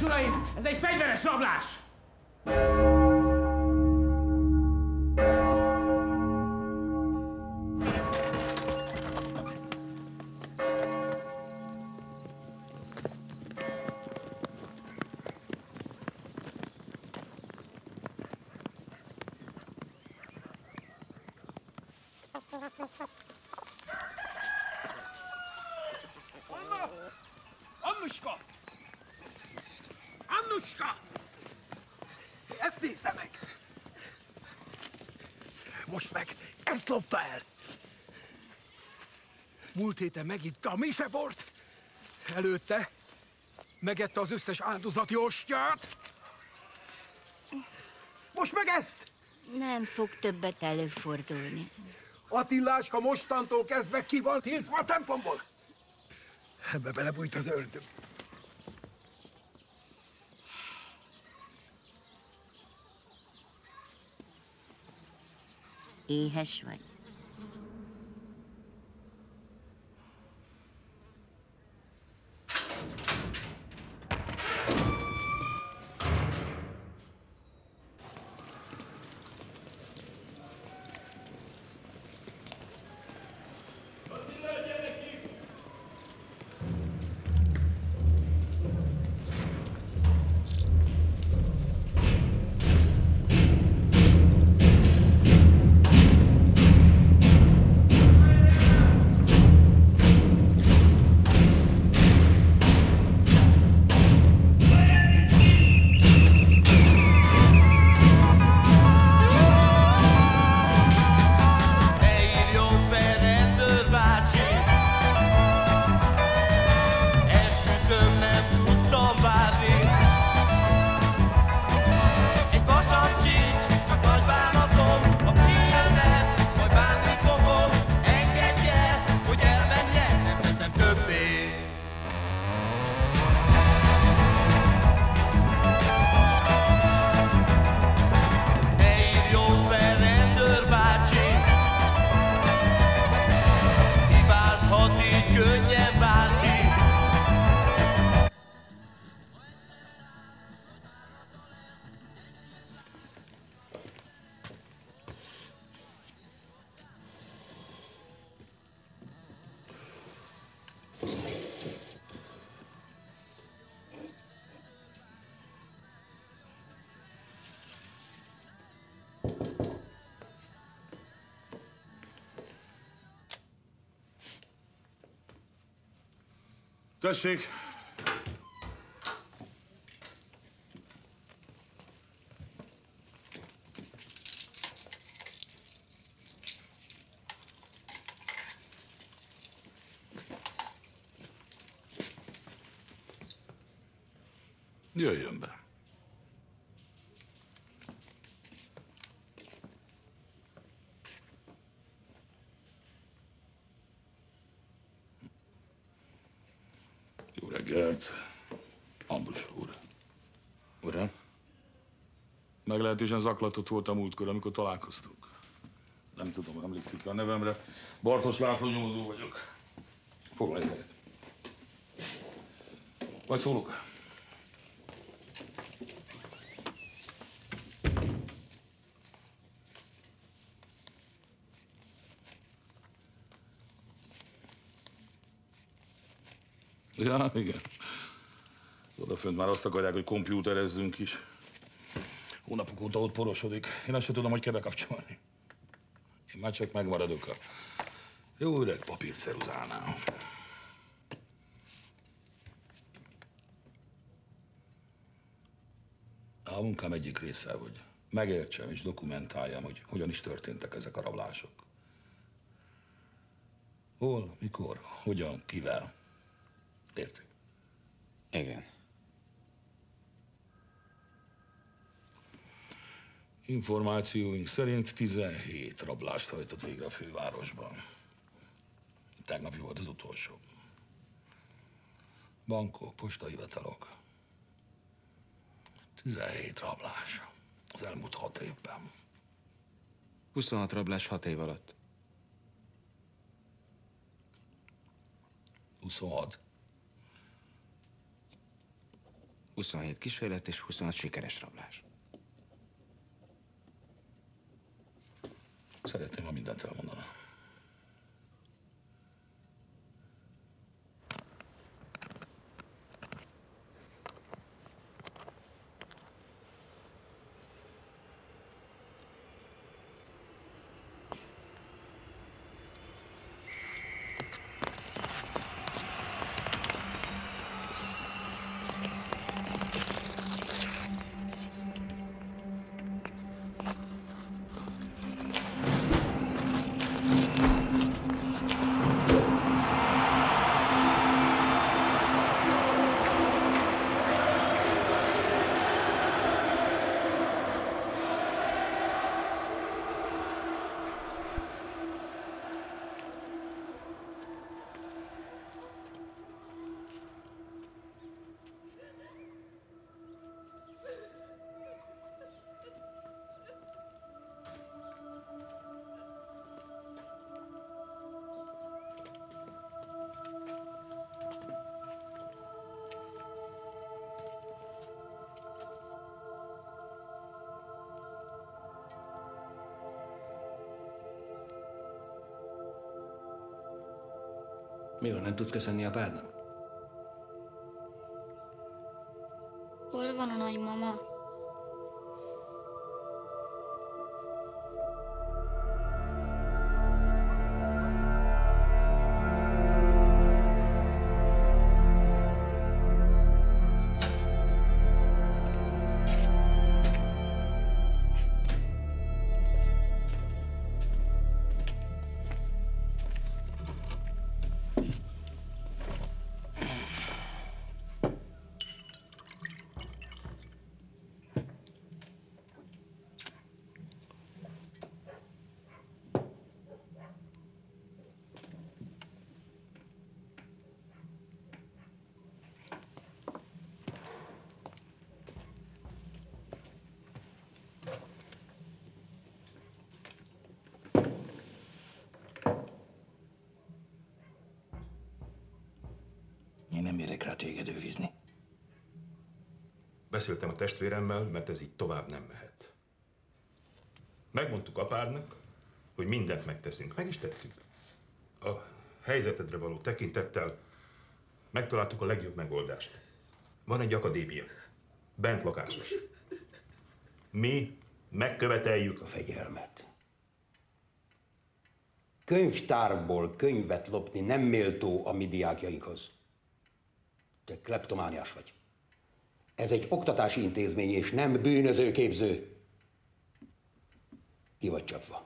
uraim, ez egy fegyveres rablás! Anna! Annuska! Annuska! Ezt nézze meg! Most meg ezt lopta el! Múlt héten megitta a misebort, előtte megette az összes áldozati ostját, most meg ezt! Nem fog többet előfordulni. Attiláska mostantól kezdve ki van tiltva a templomból. Ebbe belebújt az ördög. Éhes vagy? Tessék! Jöjjön be. Jó reggelt, Ambus úr. Uram? Meglehetősen zaklatott volt a múltkor, amikor találkoztunk. Nem tudom, emlékszik a nevemre. Bartos László nyomozó vagyok. Foglalj helyet. Vagy szólok? Ja, igen. Odafönt már azt akarják, hogy kompjúterezzünk is. Hónapok óta ott porosodik. Én azt sem tudom, hogy kell bekapcsolni. Én már csak megmaradok a jó öreg papírceruzánál. A munkám egyik része, hogy megértsem és dokumentáljam, hogy hogyan is történtek ezek a rablások. Hol, mikor, hogyan, kivel. Érti? Igen. Információink szerint 17 rablást hajtott végre a fővárosban. Tegnapi volt az utolsó. Bankok, postahivatalok. 17 rablás az elmúlt 6 évben. 26 rablás 6 év alatt. 26. 27 kísérlet és 26 sikeres rablás. Szeretném, ha mindent elmondaná. Mi van, nem tudsz köszönni apádnak? Hol van a nagymama? Én nem érek rá téged őrizni. Beszéltem a testvéremmel, mert ez így tovább nem mehet. Megmondtuk apádnak, hogy mindent megteszünk. Meg is tettük. A helyzetedre való tekintettel megtaláltuk a legjobb megoldást. Van egy akadémia. Bent lakásos. Mi megköveteljük a fegyelmet. Könyvtárból könyvet lopni nem méltó a mi diákjainkhoz. Te kleptomániás vagy. Ez egy oktatási intézmény, és nem bűnözőképző. Ki vagy csapva.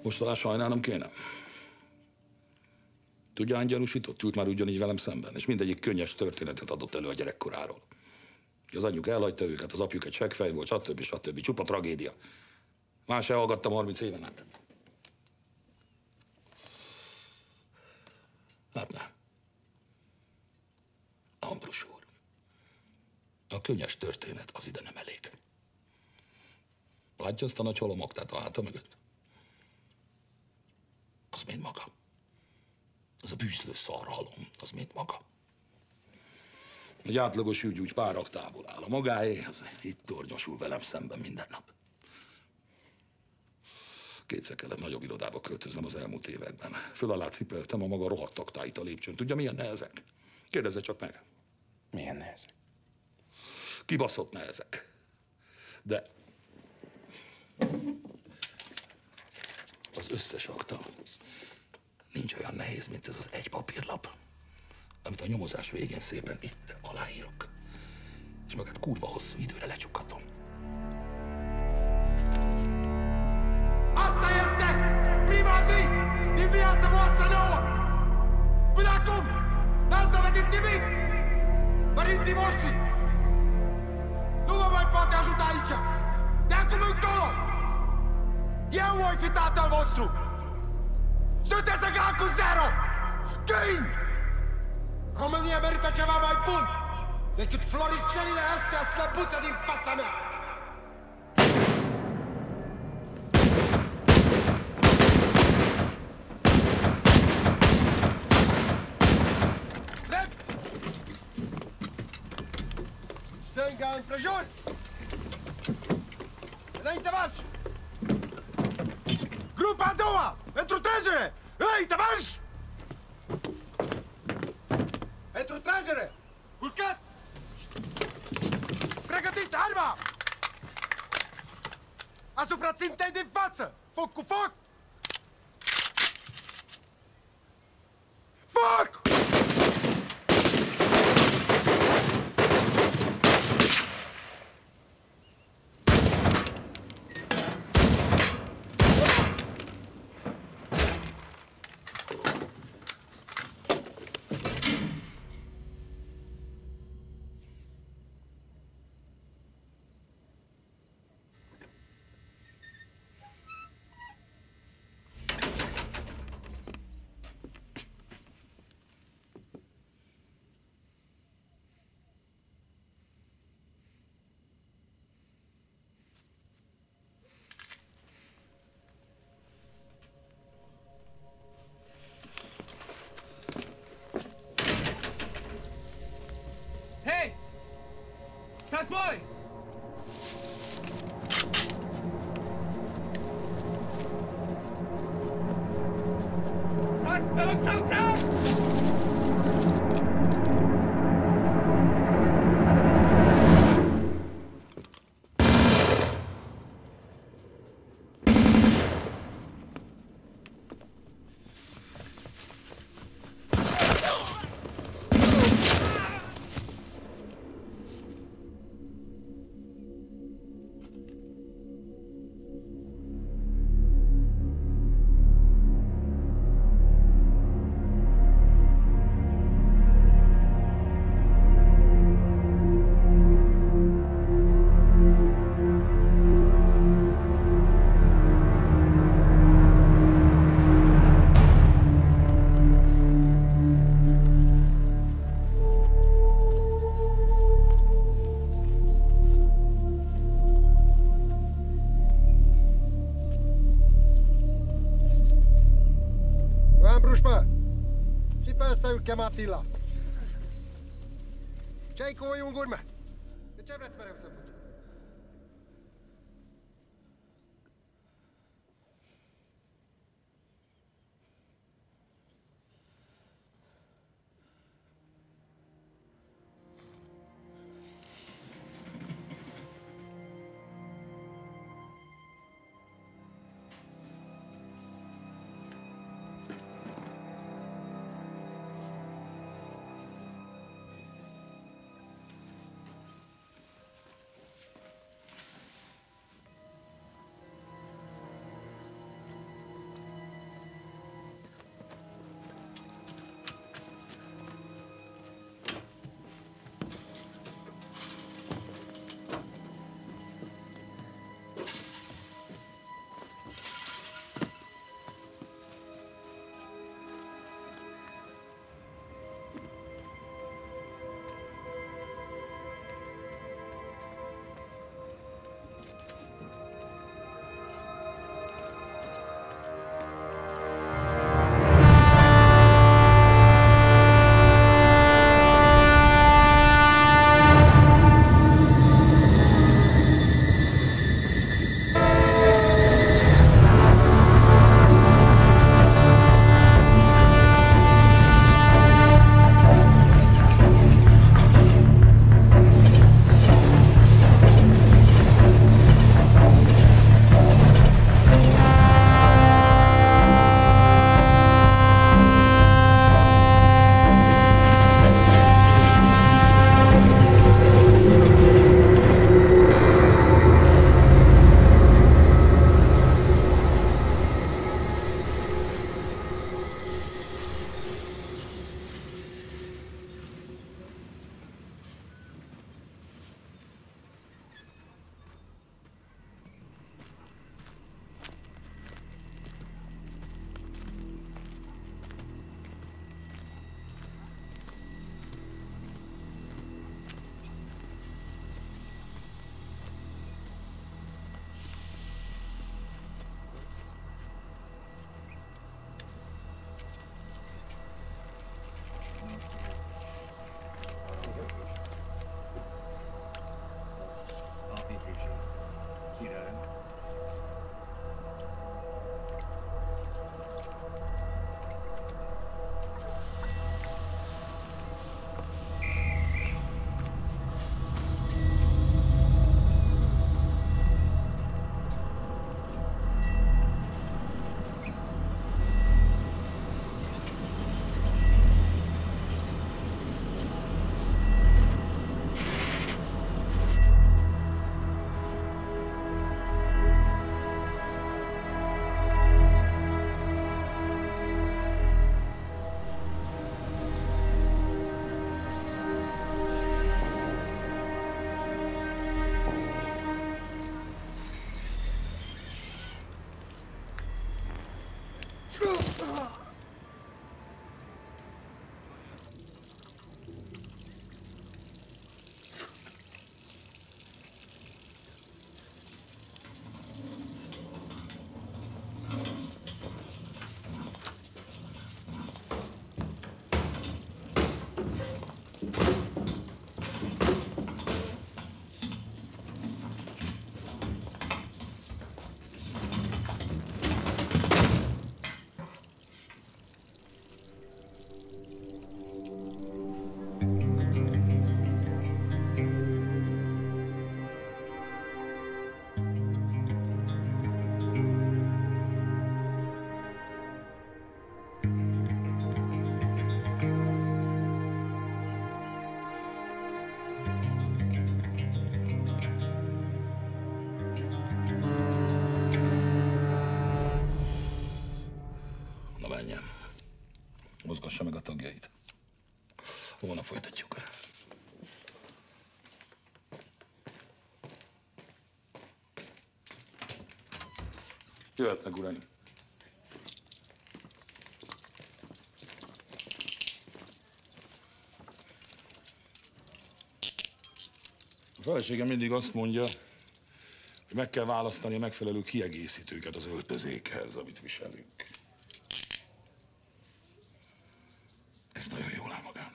Most talán sajnálnom kéne. Tudja, hány gyanúsított ült már ugyanígy velem szemben, és mindegyik könnyes történetet adott elő a gyerekkoráról. Az anyjuk elhagyta őket, az apjuk egy seggfej volt, stb. Csupa tragédia. Más se hallgattam 30 éven át. Látná? Ambrus úr, a könnyes történet az ide nem elég. Látja azt a nagy halomaktát a háta mögött? Az mind maga. Az a bűzlő szarhalom, az mind maga. Egy átlagos ügy úgy pár aktából áll. A magáé, az itt tornyosul velem szemben minden nap. Kétszer kellett nagyobb irodába költöznem az elmúlt években. Föl alá cipeltem a maga rohadt aktáit a lépcsőn. Tudja, milyen nehezek? Kérdezze csak meg. Milyen nehezek? Kibaszott nehezek. De az összes akta nincs olyan nehéz, mint ez az egy papírlap, amit a nyomozás végén szépen itt aláírok, és magát kurva hosszú időre lecsukhatom. Asta este prima zi din viața voastră nouă! Până acum n-ați dovedit nimic! Părinții voștri! Nu vă mai poate ajuta aici! De acum încolo! Eu voi fi tatăl vostru! Sunteți egal cu zero! Câini! România merită ceva mai bun decât floricelile astea slăbuțe din fața mea! Drept! Stânga împrejur! Înainte marș! Grupa a doua! Pentru tragere! Înainte marș! Pentru tragere! Culcat! Pregătiți arma! Asupra țintei din față! Foc cu foc! Foc! Hei! Stați voi! Stați, vă rog să intrați! Cheamă Atila. Ce-ai cu voi în gurmă? De ce vreți mereu să fugiți? király. Mozgassa meg a tagjait. Holnap folytatjuk. Jöhetnek, uraim. A feleségem mindig azt mondja, hogy meg kell választani a megfelelő kiegészítőket az öltözékhez, amit viselünk. Ez nagyon jól áll magának.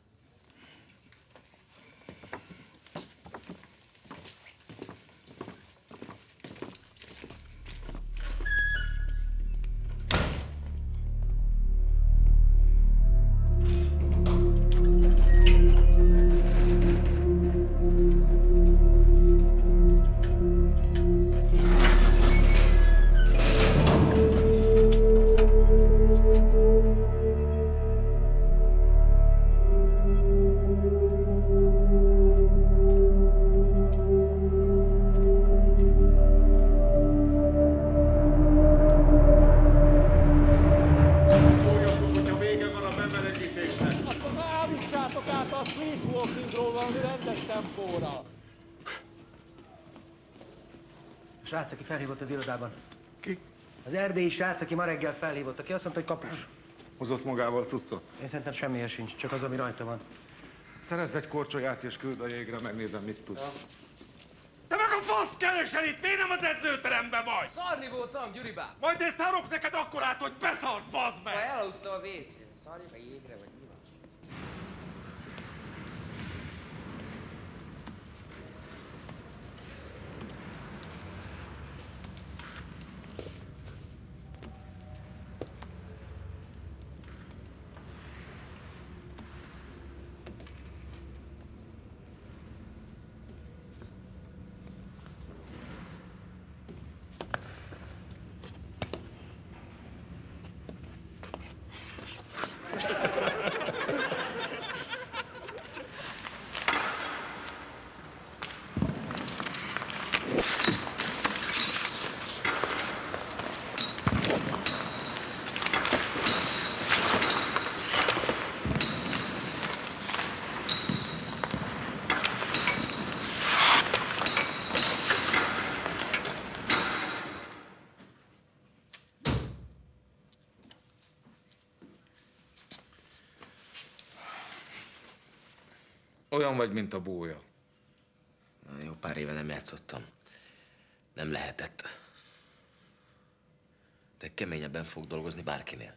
Srác, aki felhívott az irodában. Ki? Az erdélyi srác, aki ma reggel felhívott, aki azt mondta, hogy kapus. Hozott magával cuccot? Én szerintem semmihez sincs, csak az, ami rajta van. Szerezz egy korcsolyát és küld a jégre, megnézem, mit tudsz. Ja. Te meg a fasz keresel itt? Miért nem az edzőteremben vagy? Szarni voltam, Gyuribá. Majd én szarok neked akkorát, hogy beszarsz, bazd meg! Ha elaludtam a WC-n, szarjak a jégre, vagy mi van? Olyan vagy, mint a bója. Jó pár éve nem játszottam. Nem lehetett. De keményebben fog dolgozni bárkinél.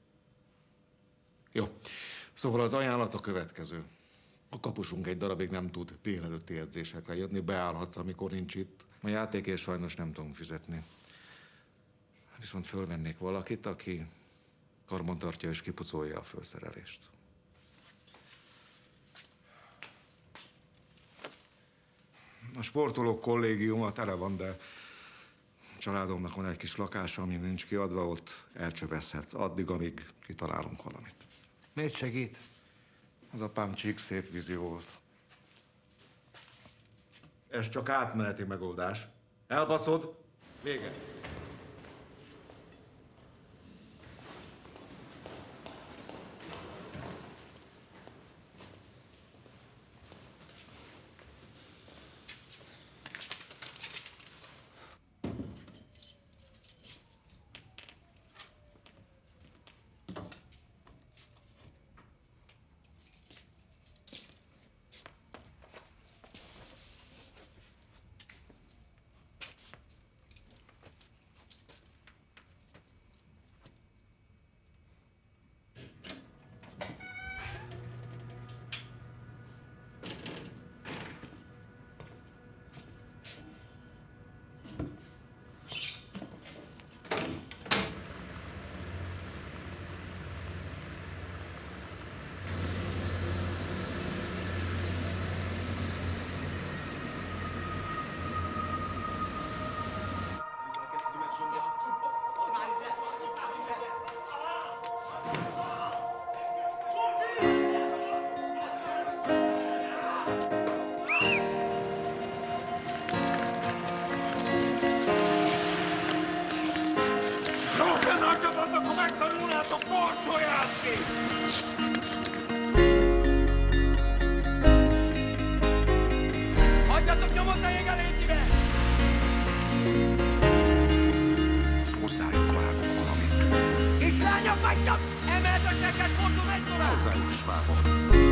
Jó. Szóval az ajánlat a következő. A kapusunk egy darabig nem tud délelőtti edzésekre jönni, beállhatsz, amikor nincs itt. A játékért sajnos nem tudunk fizetni. Viszont fölvennék valakit, aki karban tartja és kipucolja a felszerelést. A sportolók kollégiuma tele van, de családomnak van egy kis lakása, ami nincs kiadva, ott elcsövezhetsz addig, amíg kitalálunk valamit. Miért segít? Az apám csík szép vízió volt. Ez csak átmeneti megoldás. Elbaszod, vége. Hagyjatok nyomot a jégen, légy szíves! Hozzájuk vágok valamit. Kislányok vagytok! Emeld a segget, fordul, megy tovább! Hozzájuk is vágok.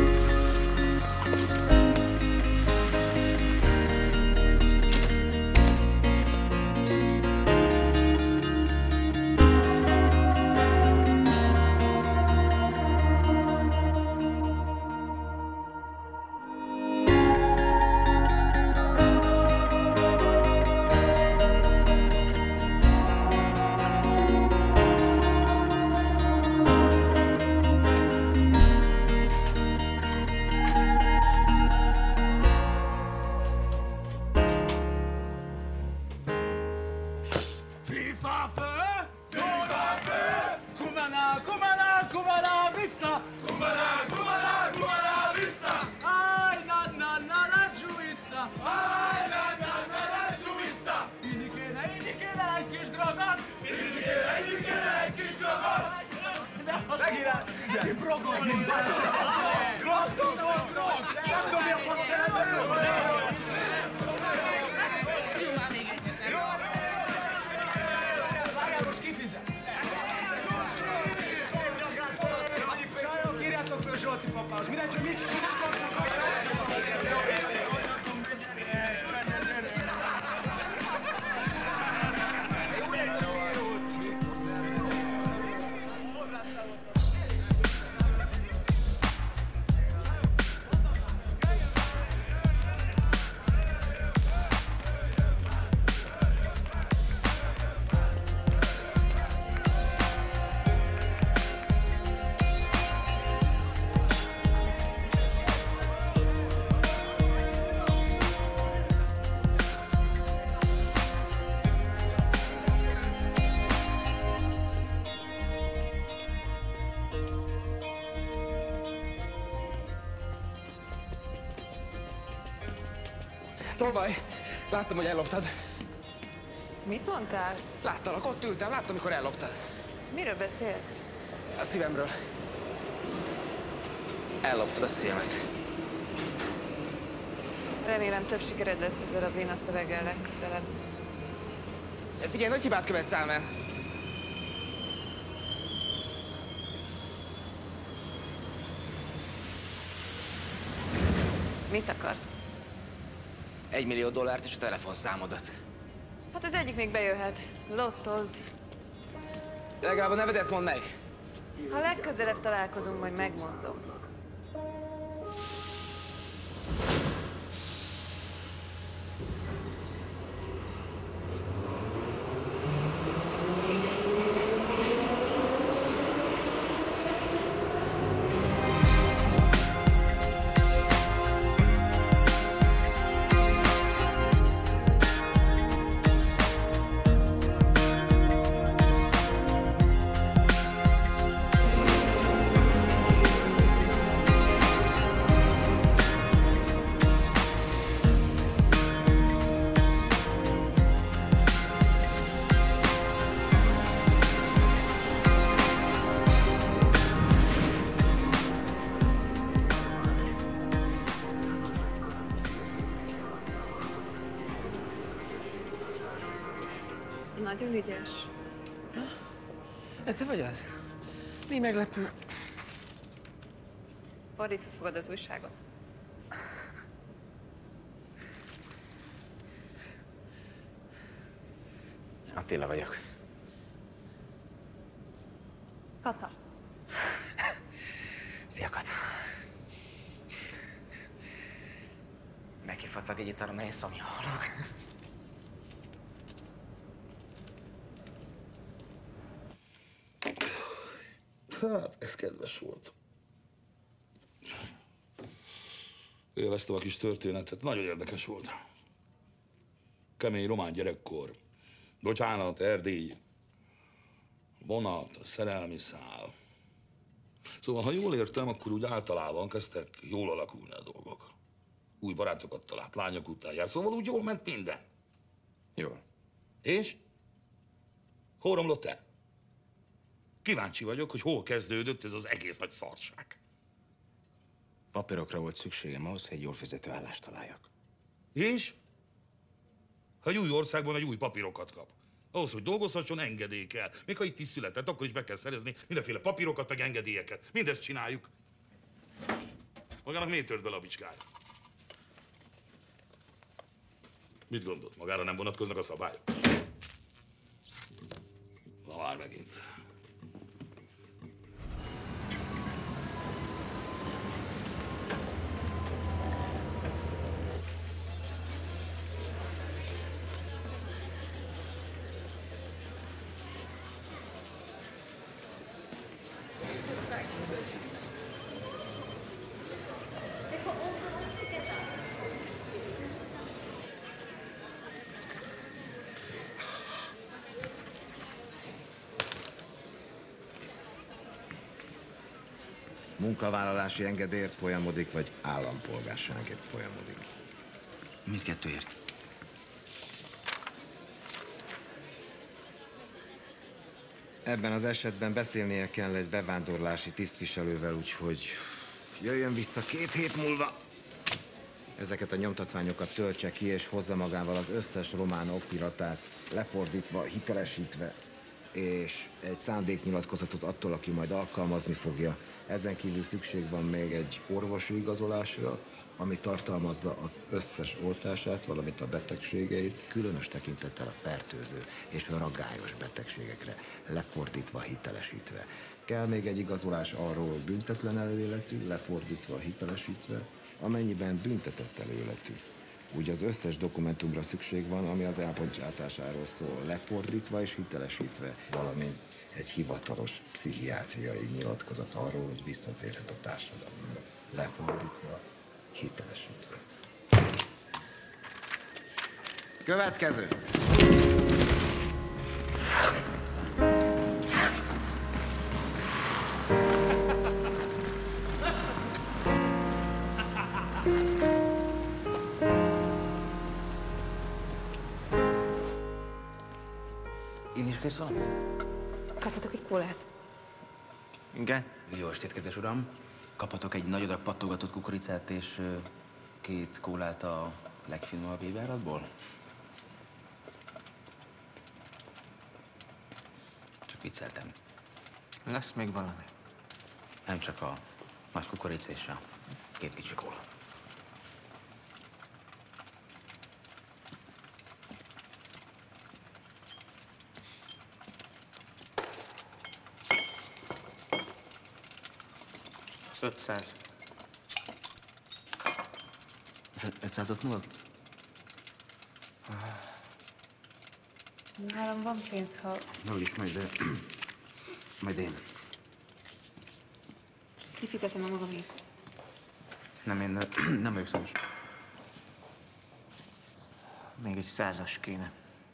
Tolvaj, láttam, hogy elloptad. Mit mondtál? Láttalak, ott ültem, láttam, amikor elloptad. Miről beszélsz? A szívemről. Elloptad a szívemet. Remélem több sikered lesz ezzel a béna szöveggel legközelebb. Figyelj, nagy hibát követsz el. Mit akarsz? $1 millió és a telefonszámodat. Hát az egyik még bejöhet. Lottoz. Legalább a nevedet mondd meg. Ha legközelebb találkozunk, majd megmondom. Nagyon ügyes. Te vagy az? Mi meglepő? Fordítva fogod az újságot. Attila vagyok. Kata. Szia, Kata. Megkifadtak egy italra, mert én szomja halok. Hát, ez kedves volt. Élveztem a kis történetet, nagyon érdekes volt. Kemény román gyerekkor. Bocsánat, Erdély. Vonat, szerelmi szál. Szóval, ha jól értem, akkor úgy általában kezdtek jól alakulni a dolgok. Új barátokat talált, lányok után járt, szóval úgy jól ment minden. Jól. És? Hol romlott el? Kíváncsi vagyok, hogy hol kezdődött ez az egész nagy szarság. Papírokra volt szükségem ahhoz, hogy egy jól fizető állást találjak. És? Ha egy új országban egy új papírokat kap. Ahhoz, hogy dolgozhasson, engedély kell. Még ha itt is született, akkor is be kell szerezni mindenféle papírokat, meg engedélyeket. Mindezt csináljuk. Magának miért tört bele a bicskája? Mit gondolt? Magára nem vonatkoznak a szabályok? Na már megint. Munkavállalási engedélyért folyamodik, vagy állampolgárságért folyamodik? Mindkettőért. Ebben az esetben beszélnie kell egy bevándorlási tisztviselővel, úgyhogy jöjjön vissza 2 hét múlva. Ezeket a nyomtatványokat töltse ki, és hozza magával az összes román okiratát, lefordítva, hitelesítve, és egy szándéknyilatkozatot attól, aki majd alkalmazni fogja. Ezen kívül szükség van még egy orvosi igazolásra, ami tartalmazza az összes oltását, valamint a betegségeit, különös tekintettel a fertőző és a ragályos betegségekre, lefordítva, hitelesítve. Kell még egy igazolás arról, hogy büntetlen előéletű, lefordítva, hitelesítve, amennyiben büntetett előéletű. Úgy az összes dokumentumra szükség van, ami az elbocsátásáról szól, lefordítva és hitelesítve, valamint egy hivatalos pszichiátriai nyilatkozat arról, hogy visszatérhet a társadalomba, lefordítva, hitelesítve. Következő! Én is kérsz valamit? Kaphatok egy kólát? Igen. Jó estét, kedves uram. Kaphatok egy nagy adag pattogatott kukoricát és 2 kólát a legfinomabb éváratból? Csak vicceltem. Lesz még valami? Nem csak a nagy kukorica és a 2 kicsi kóla. $500. 500-ot múlt? Nálam van pénz, ha... Jól is, majd én. Kifizetem a magamét. Nem, én nem vagyok szomos. Még egy 100-as kéne.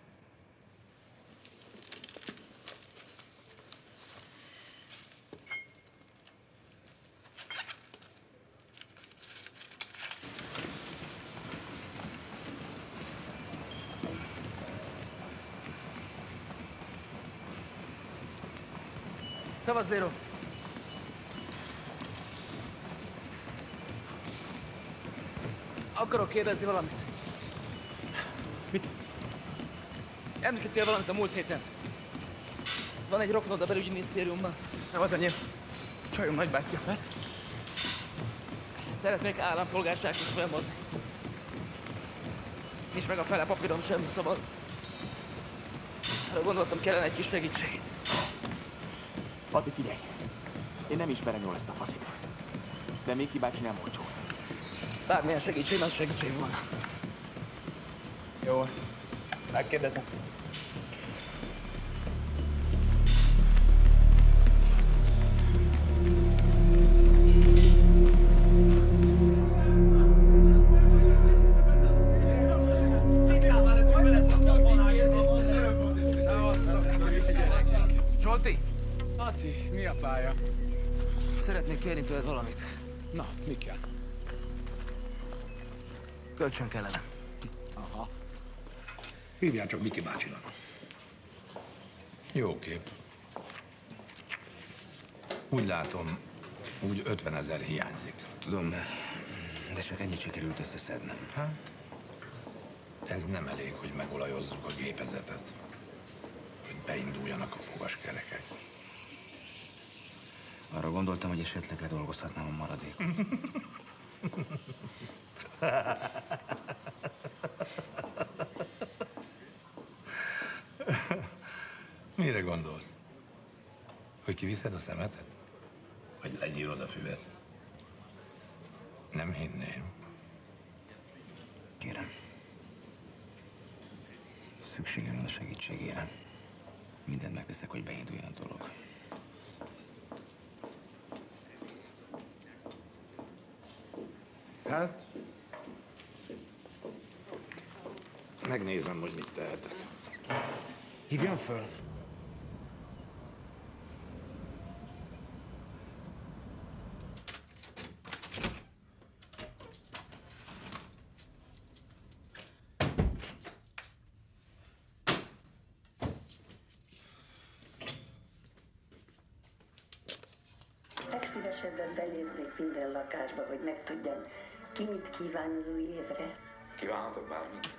Szavasz, Zero! Akarok kérdezni valamit. Mit? Említettél valamit a múlt héten. Van egy rokonod a belügyminisztériumban. Nem az enyém. Csajom nagybátyja. Szeretnék állampolgárságot felmondni. Nincs meg a fele papírom sem, szóval... Gondoltam, kellene egy kis segítség. Adi, figyelj! Én nem ismerem jól ezt a faszit. De Miki bácsi nem olcsó. Bármilyen segítség, nagy segítség volna. Jó, megkérdezem. Zsolti! Ati, mi a pálya? Szeretnék kérni tőled valamit. Na, mi kell? Kölcsön kellene. Aha. Hívjál csak Miki bácsinak. Jó kép. Úgy látom, úgy 50 000 hiányzik. Tudom, de csak ennyit sikerült összeszednem. Hát, ez nem elég, hogy megolajozzuk a gépezetet, hogy beinduljanak a fogaskerekek. Arra gondoltam, hogy esetleg ledolgozhatnám a maradékot. Mire gondolsz? Hogy kiviszed a szemetet? Vagy legyírod a füvet? Nem hinném. Kérem. Szükségem van a segítségére. Mindent megteszek, hogy beinduljon a dolog. Hát... megnézem, hogy mit tehetek. Hívjam föl! Legszívesebben benéznék minden lakásba, hogy megtudjam, ki mit kíván az új évre. Kívánhatok bármit.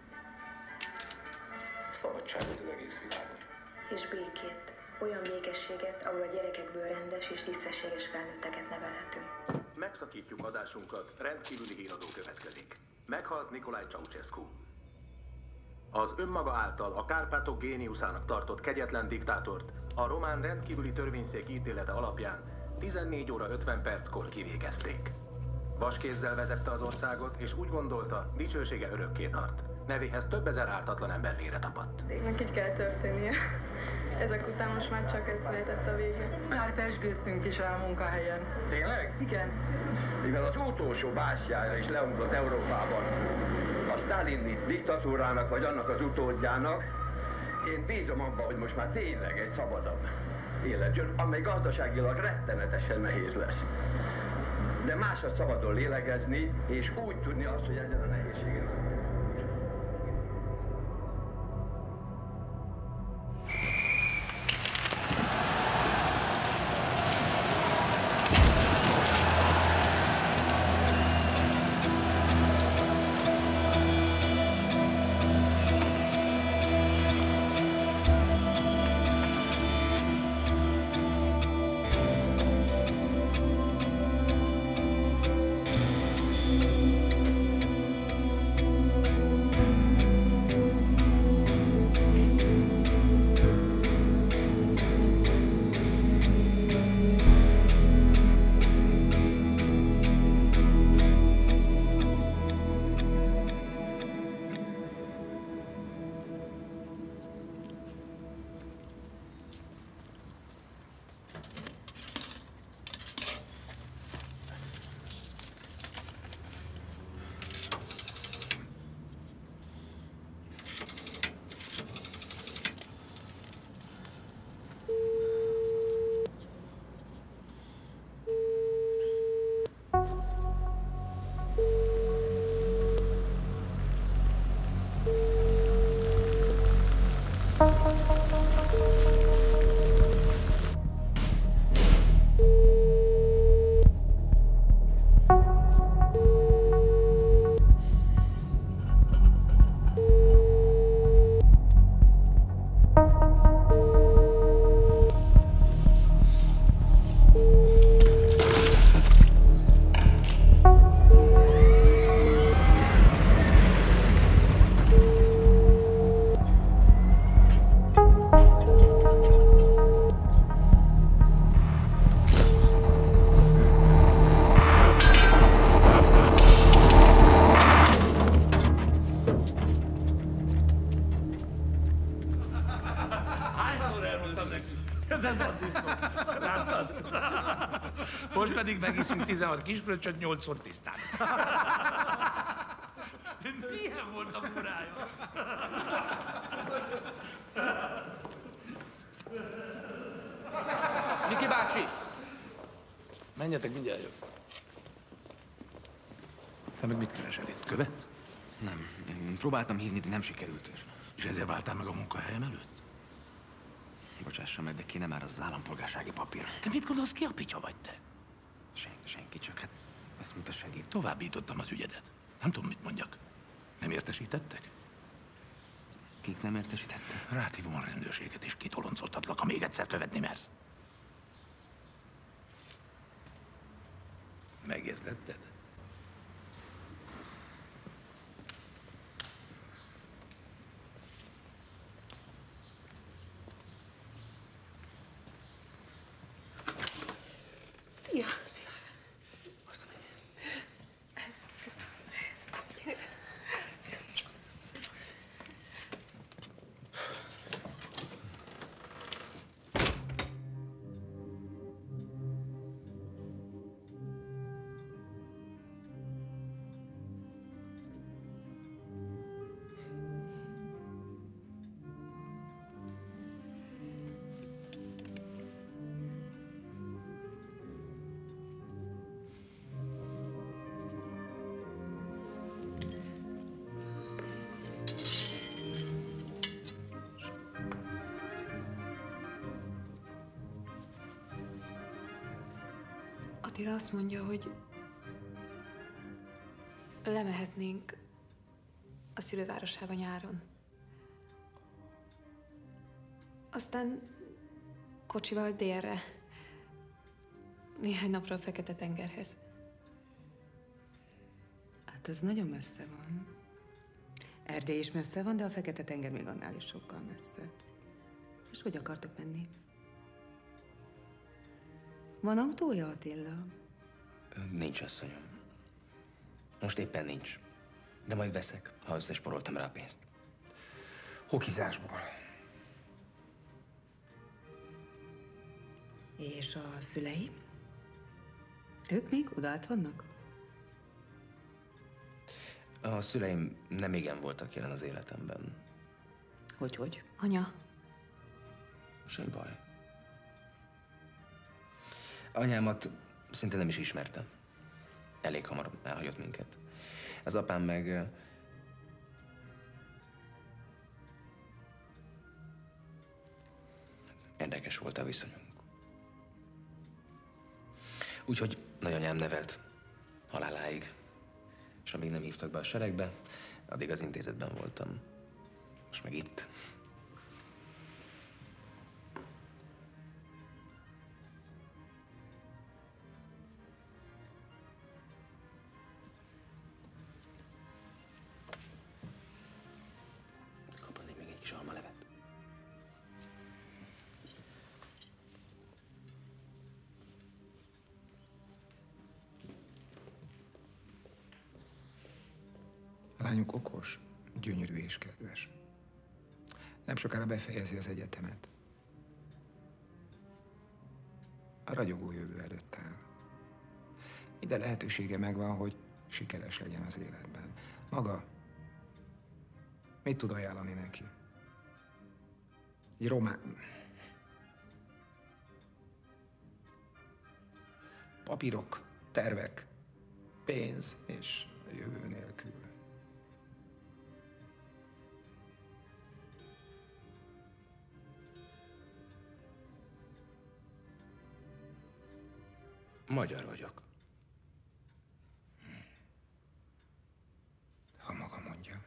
Szabadságot az egész világon. És békét. Olyan békességet, ahol a gyerekekből rendes és tisztességes felnőtteket nevelhetünk. Megszakítjuk adásunkat, rendkívüli híradó következik. Meghalt Nicolae Ceausescu. Az önmaga által a Kárpátok géniuszának tartott kegyetlen diktátort a román rendkívüli törvényszék ítélete alapján 14 óra 50 perckor kivégezték. Vaskézzel vezette az országot, és úgy gondolta, dicsősége örökké tart. Nevéhez több ezer ártatlan ember vére tapadt. Tényleg így kell történnie. Ezek után most már csak ez lehetett a vége. Már pezsgőztünk is rá a munkahelyen. Tényleg? Igen. Mivel az utolsó bástyája is leugrott Európában, a sztálini diktatúrának vagy annak az utódjának, én bízom abban, hogy most már tényleg egy szabadabb élet jön, amely gazdaságilag rettenetesen nehéz lesz. De másra szabadon lélegezni, és úgy tudni azt, hogy ezen a nehézségen. mondtam neki. Ezen van disznó. Láttad? Most pedig megiszünk 16 kisfröccsöt 8-szor tisztán. Milyen volt a murája? Miki bácsi! Menjetek, mindjárt jön. Te meg mit keresel itt? Követsz? Nem. Én próbáltam hívni, de nem sikerült. És ezért váltál meg a munkahelyem előtt? Bocsássa meg, de ki nem már az állampolgársági papír. Te mit gondolsz, ki a picsa vagy te? Senki, csak hát azt mondta segít. Továbbítottam az ügyedet. Nem tudom, mit mondjak. Nem értesítettek? Kik nem értesítettek? Ráthívom a rendőrséget, és kitoloncoltatlak, ha még egyszer követni mersz. Megértetted? Szia! Attila azt mondja, hogy lemehetnénk a szülővárosába nyáron. Aztán kocsival délre. Néhány napra a Fekete-tengerhez. Hát ez nagyon messze van. Erdély is messze van, de a Fekete-tenger még annál is sokkal messzebb. És hogy akartok menni? Van autója, Attila? Nincs, asszonyom. Most éppen nincs. De majd veszek, ha összesporoltam rá a pénzt. Hokizásból. És a szülei? Ők még odaállt vannak? A szüleim nem igen voltak jelen az életemben. Hogy? Anya. Semmi baj. Anyámat szinte nem is ismertem. Elég hamar elhagyott minket. Az apám meg... Érdekes volt a viszonyunk. Úgyhogy nagyanyám nevelt haláláig. És amíg nem hívtak be a seregbe, addig az intézetben voltam. Most meg itt. Kapodnék még egy kis almalevet. A lányunk okos, gyönyörű és kedves. Nem sokára befejezi az egyetemet. A ragyogó jövő előtt áll. Minden lehetősége megvan, hogy sikeres legyen az életben. Maga mit tud ajánlani neki? Egy román... Papírok, tervek, pénz és jövő nélkül. Magyar vagyok. Ha maga mondja.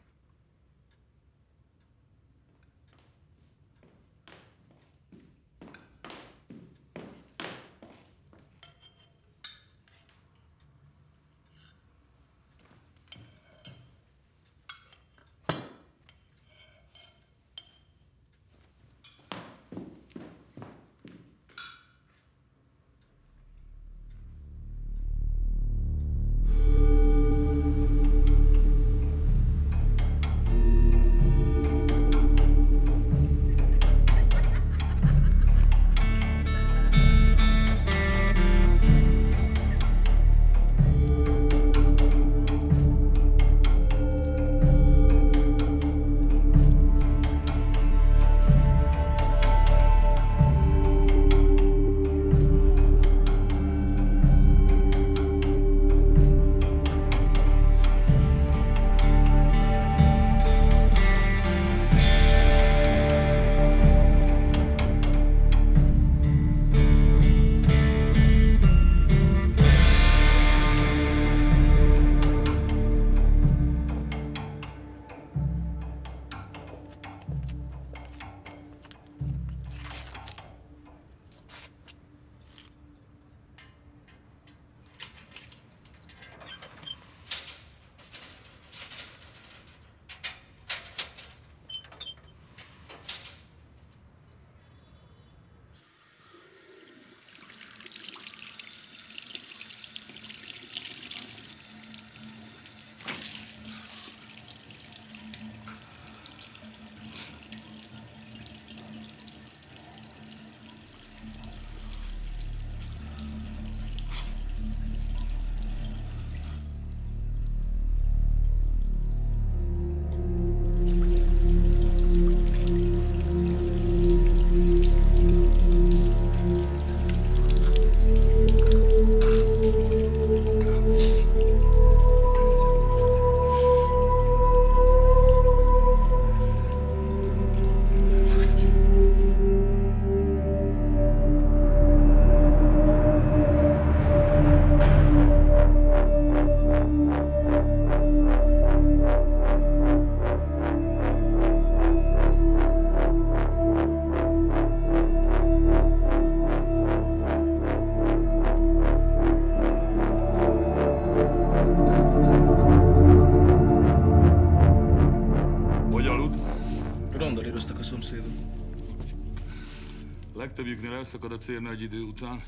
Legtöbbjüknél elszakad a cérna egy idő után.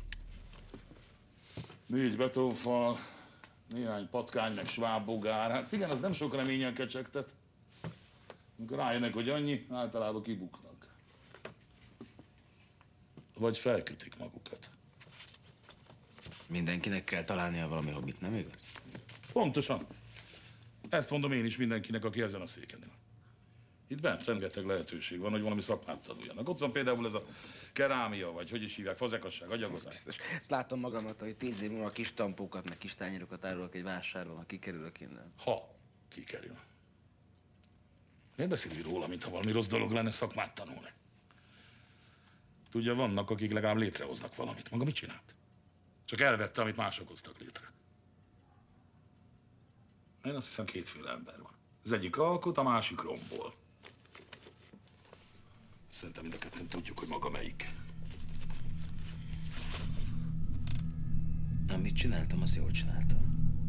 4 betonfal, néhány patkány, meg svábbogár. Hát igen, az nem sok reménnyel kecsegtet. Amikor rájönnek, hogy annyi, általában kibuknak. Vagy felkötik magukat. Mindenkinek kell találnia valami hobbit, nem igaz? Pontosan. Ezt mondom én is mindenkinek, aki ezen a széken ül. Itt bent rengeteg lehetőség van, hogy valami szakmát tanuljanak. Ott van például ez a kerámia, vagy hogy is hívják, fazekasság, agyagozás. Biztos. Ezt látom magamat, hogy 10 év múlva kis tampókat, meg kis tányérokat árulok egy vásáron, ha kikerülök innen. Ha kikerül. Miért beszélj róla, mintha valami rossz dolog lenne szakmát tanulni? Tudja, vannak, akik legalább létrehoznak valamit. Maga mit csinált? Csak elvette, amit mások hoztak létre. Én azt hiszem, 2 ember van. Az egyik alkot, a másik rombol. Szerintem mind a ketten tudjuk, hogy maga melyik. Amit csináltam, azt jól csináltam.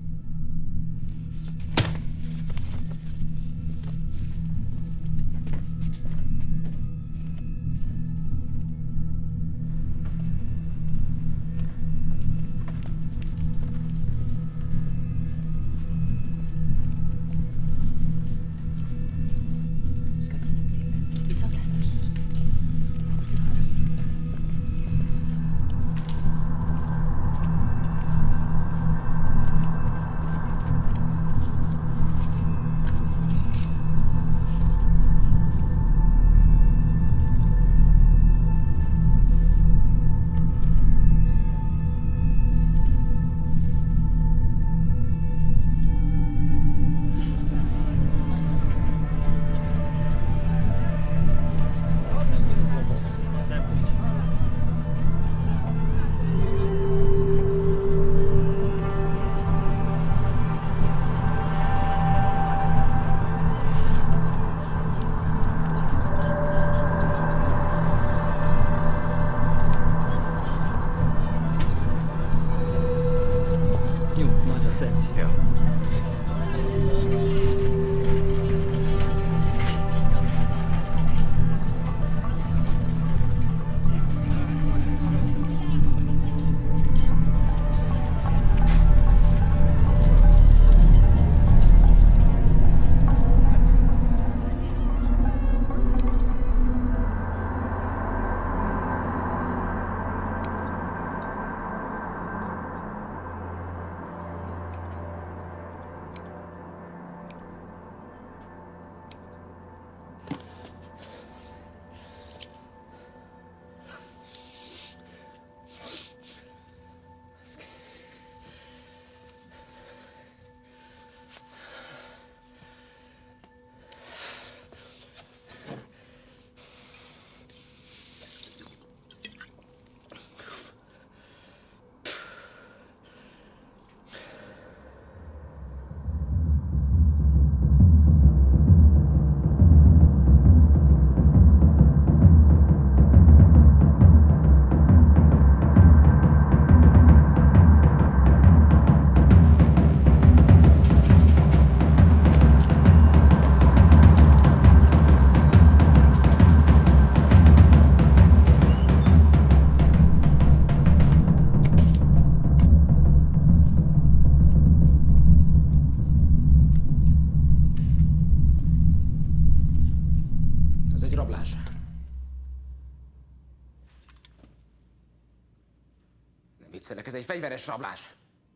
Ez egy fegyveres rablás.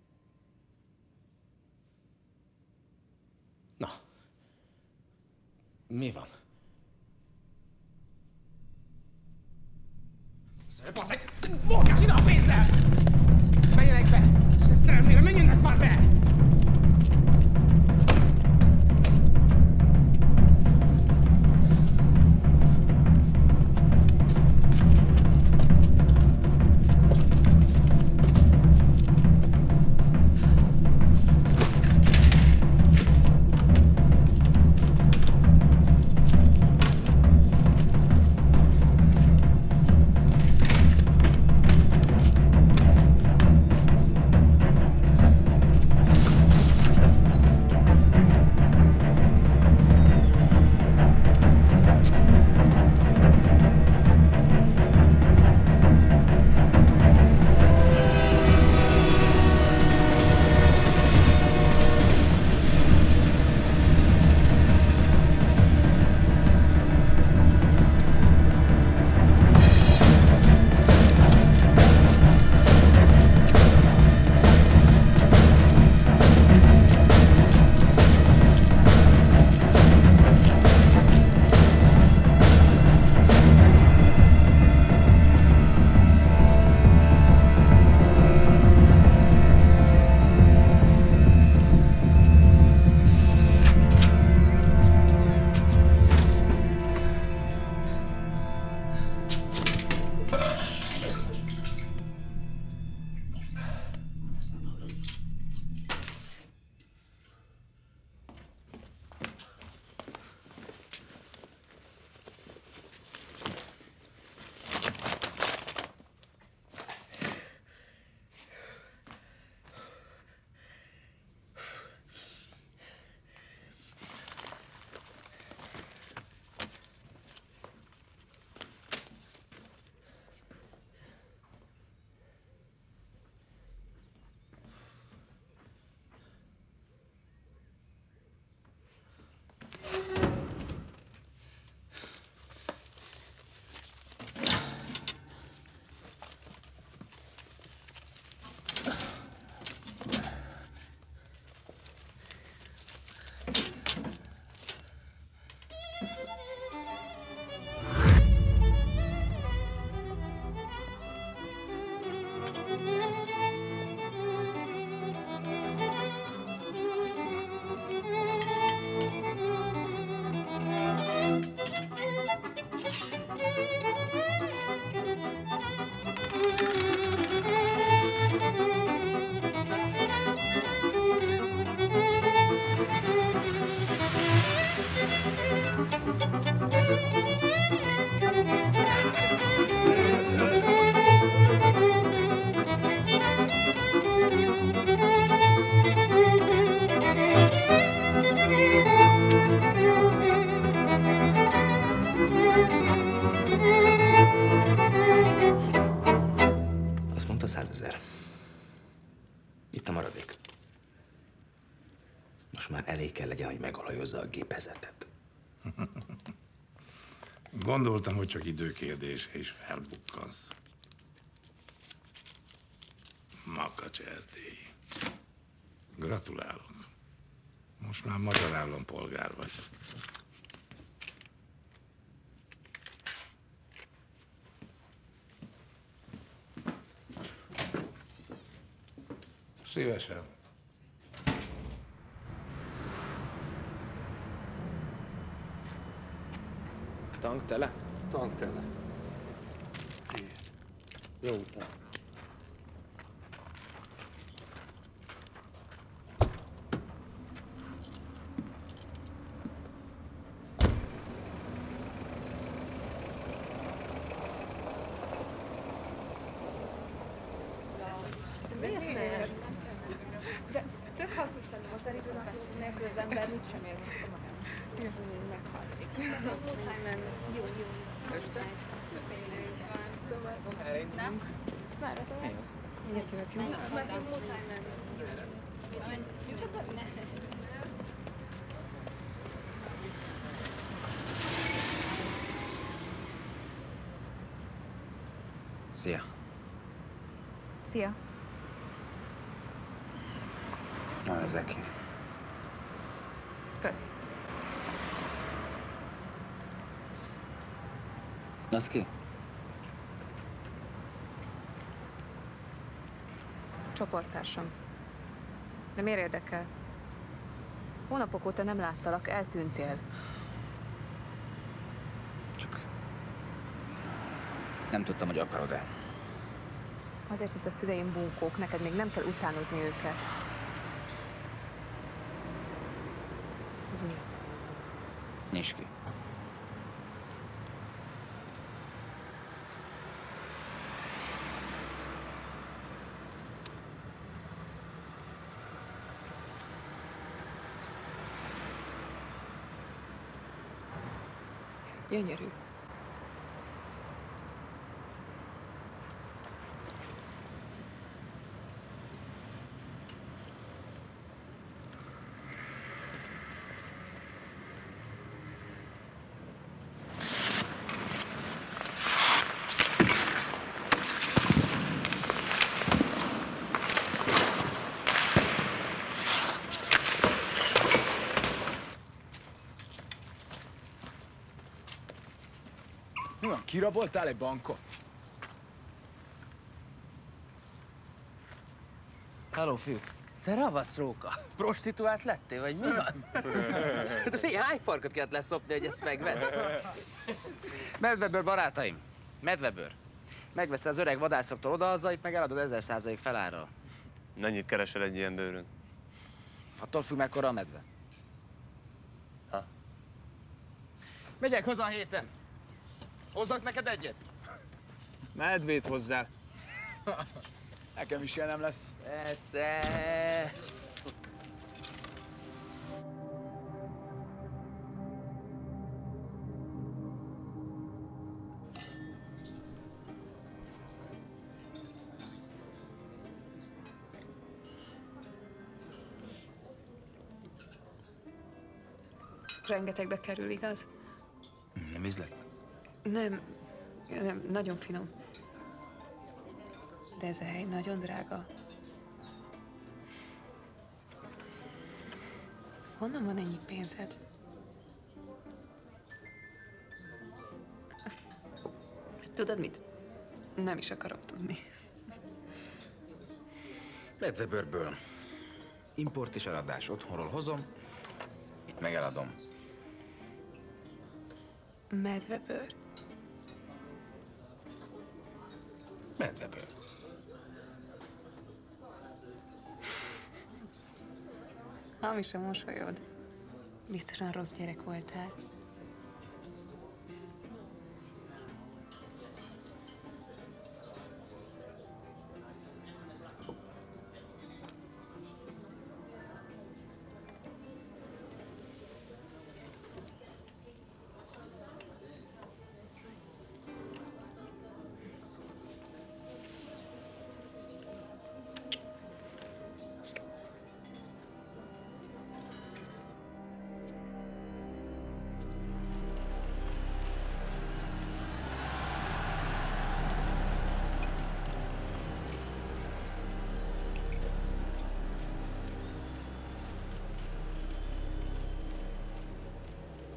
Na. Mi van? Basszeg! Mozgás ide a pénzzel! Menjenek be! Szerelmére menjenek már be! Itt a maradék. Most már elég kell legyen, hogy megalajozza a gépezetet. Gondoltam, hogy csak időkérdése és felbukkansz. Makacs Erdély. Gratulálok. Most már magyar állampolgár vagy. Szívesen. Tank tele? Tank tele. Jó utat. De tök hasznos lenne most elindulnak nélkül az ember mit sem ér most komolyan. Meghalnék. Muszáj menni. Jó. Este? Tényleg is van. Szóval... Nem? Várjatok. Mi az? Mindjárt jövök, jó? Nekünk muszáj menni. Szia. Szia. Na, ezek. Kösz. Az ki? Csoporttársam. De miért érdekel? Hónapok óta nem láttalak, eltűntél. Nem tudtam, hogy akarod-e. Azért, mint a szüleim bunkók, neked még nem kell utánozni őket. Ez mi? Nyisd ki. Ez gyönyörű. Mi van, kiraboltál egy bankot? Halló, fiúk. Te ravasz róka. Prostituált lettél, vagy mi van? De figyelj, hány farkot kellett leszopni, hogy ezt megvedd? Medvebőr, barátaim. Medvebőr. Megveszed az öreg vadászoktól odahaza, itt meg eladod 1000% felárral. Mennyit keresel egy ilyen bőrön? Attól függ, mekkora a medve. Ha? Megyek haza a héten. Hozzak neked egyet? Medvét hozzál. Nekem is ilyen nem lesz. Persze. Rengetegbe kerül, igaz? Nem ízlett? Nem, nagyon finom. De ez a hely nagyon drága. Honnan van ennyi pénzed? Tudod mit? Nem is akarom tudni. Medvebőrből. Import és eladás. Otthonról hozom, itt meg eladom. Medvebőr? Medvebőr. Hamis a mosolyod. Biztosan rossz gyerek voltál.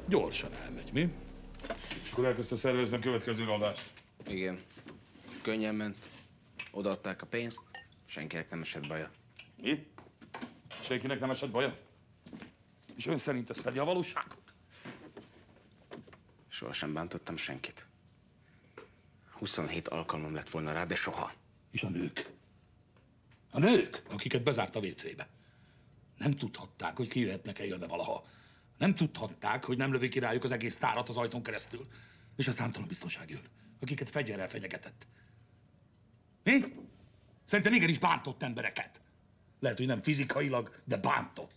Gyorsan elmegy, mi? És akkor elkezdte szervezni a következő adást. Igen. Könnyen ment. Odaadták a pénzt, senkinek nem esett baja. Mi? Senkinek nem esett baja? És ön szerint ez fedi a valóságot? Sohasem bántottam senkit. 27 alkalmam lett volna rá, de soha. És a nők? A nők, akiket bezárt a WC-be. Nem tudhatták, hogy kijöhetnek-e élve valaha. Nem tudhatták, hogy nem lövi ki rájuk az egész tárat az ajtón keresztül. És a számtalan biztonsági őr, akiket fegyverrel fenyegetett. Mi? Szerintem igenis bántott embereket. Lehet, hogy nem fizikailag, de bántott.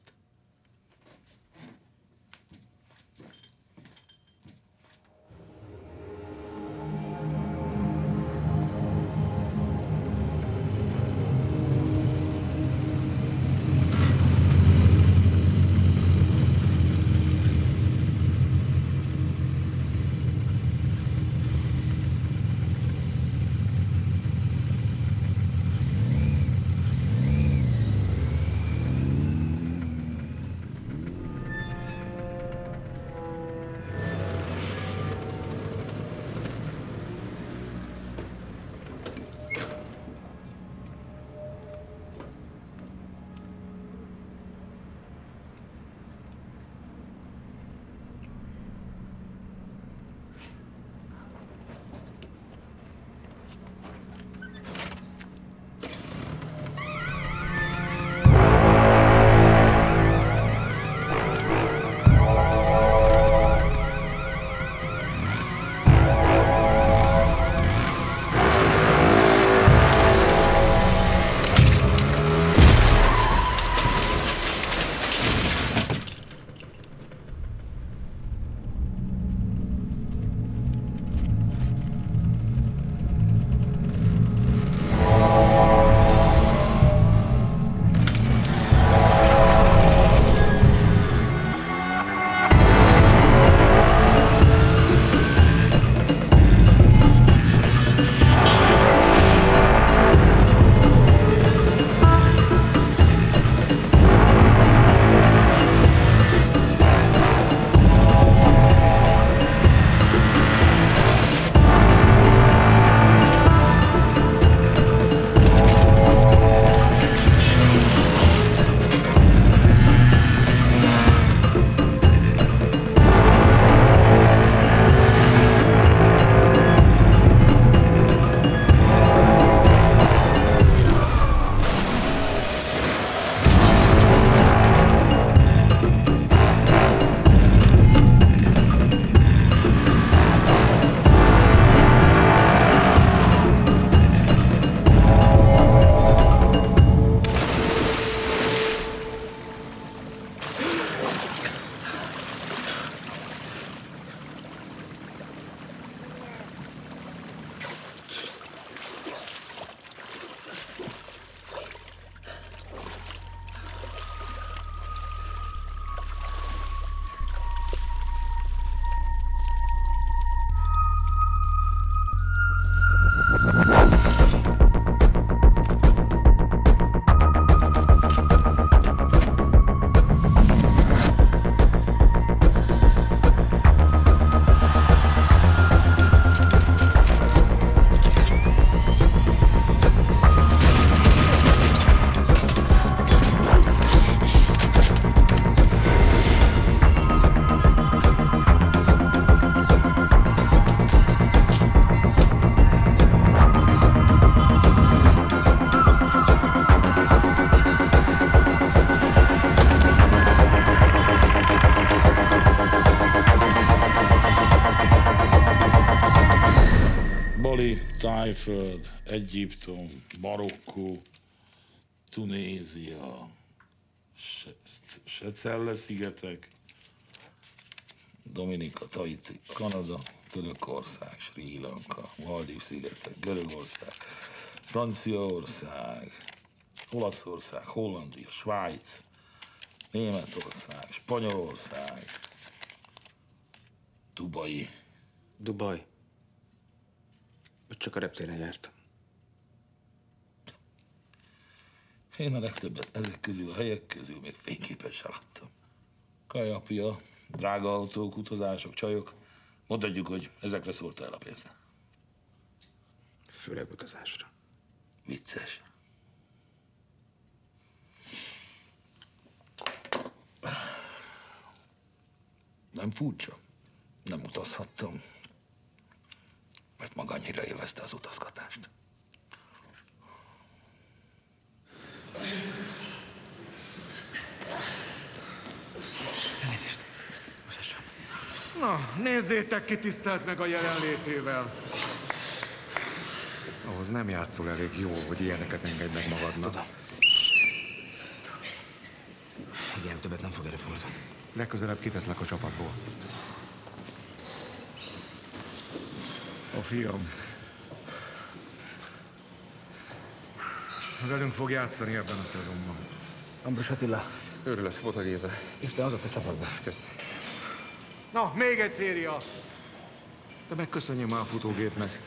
Tájföld, Egyiptom, Marokkó, Tunézia, Secelle-szigetek, Dominika, Tahiti, Kanada, Törökország, Srí Lanka, Maldív-szigetek, Görögország, Franciaország, Olaszország, Hollandia, Svájc, Németország, Spanyolország, Dubai. Dubaj. Ott csak a reptéren jártam. Én a legtöbbet ezek közül a helyek közül még fényképen sem láttam. Kajapia, Drága autók, utazások, csajok. Mondhatjuk, hogy ezekre szórta el a pénzt. Ez főleg utazásra. Vicces. Nem furcsa? Nem utazhattam, mert maga annyira élvezte az utazgatást. Elnézést. Bocsássam. Na, nézzétek ki tisztelt meg a jelenlétével. Ahhoz nem játszol elég jó, hogy ilyeneket engedj meg magadnak. Tudom. Igen, többet nem fog előfordulni. Legközelebb kiteszlek a csapatból. A fiam. Velünk fog játszani ebben a szezonban. Ambrus Attila. Örülök, Bota Géza. Isten hozott a csapatba. Kösz. Na, még egy széria! De megköszönjük már a futógépnek.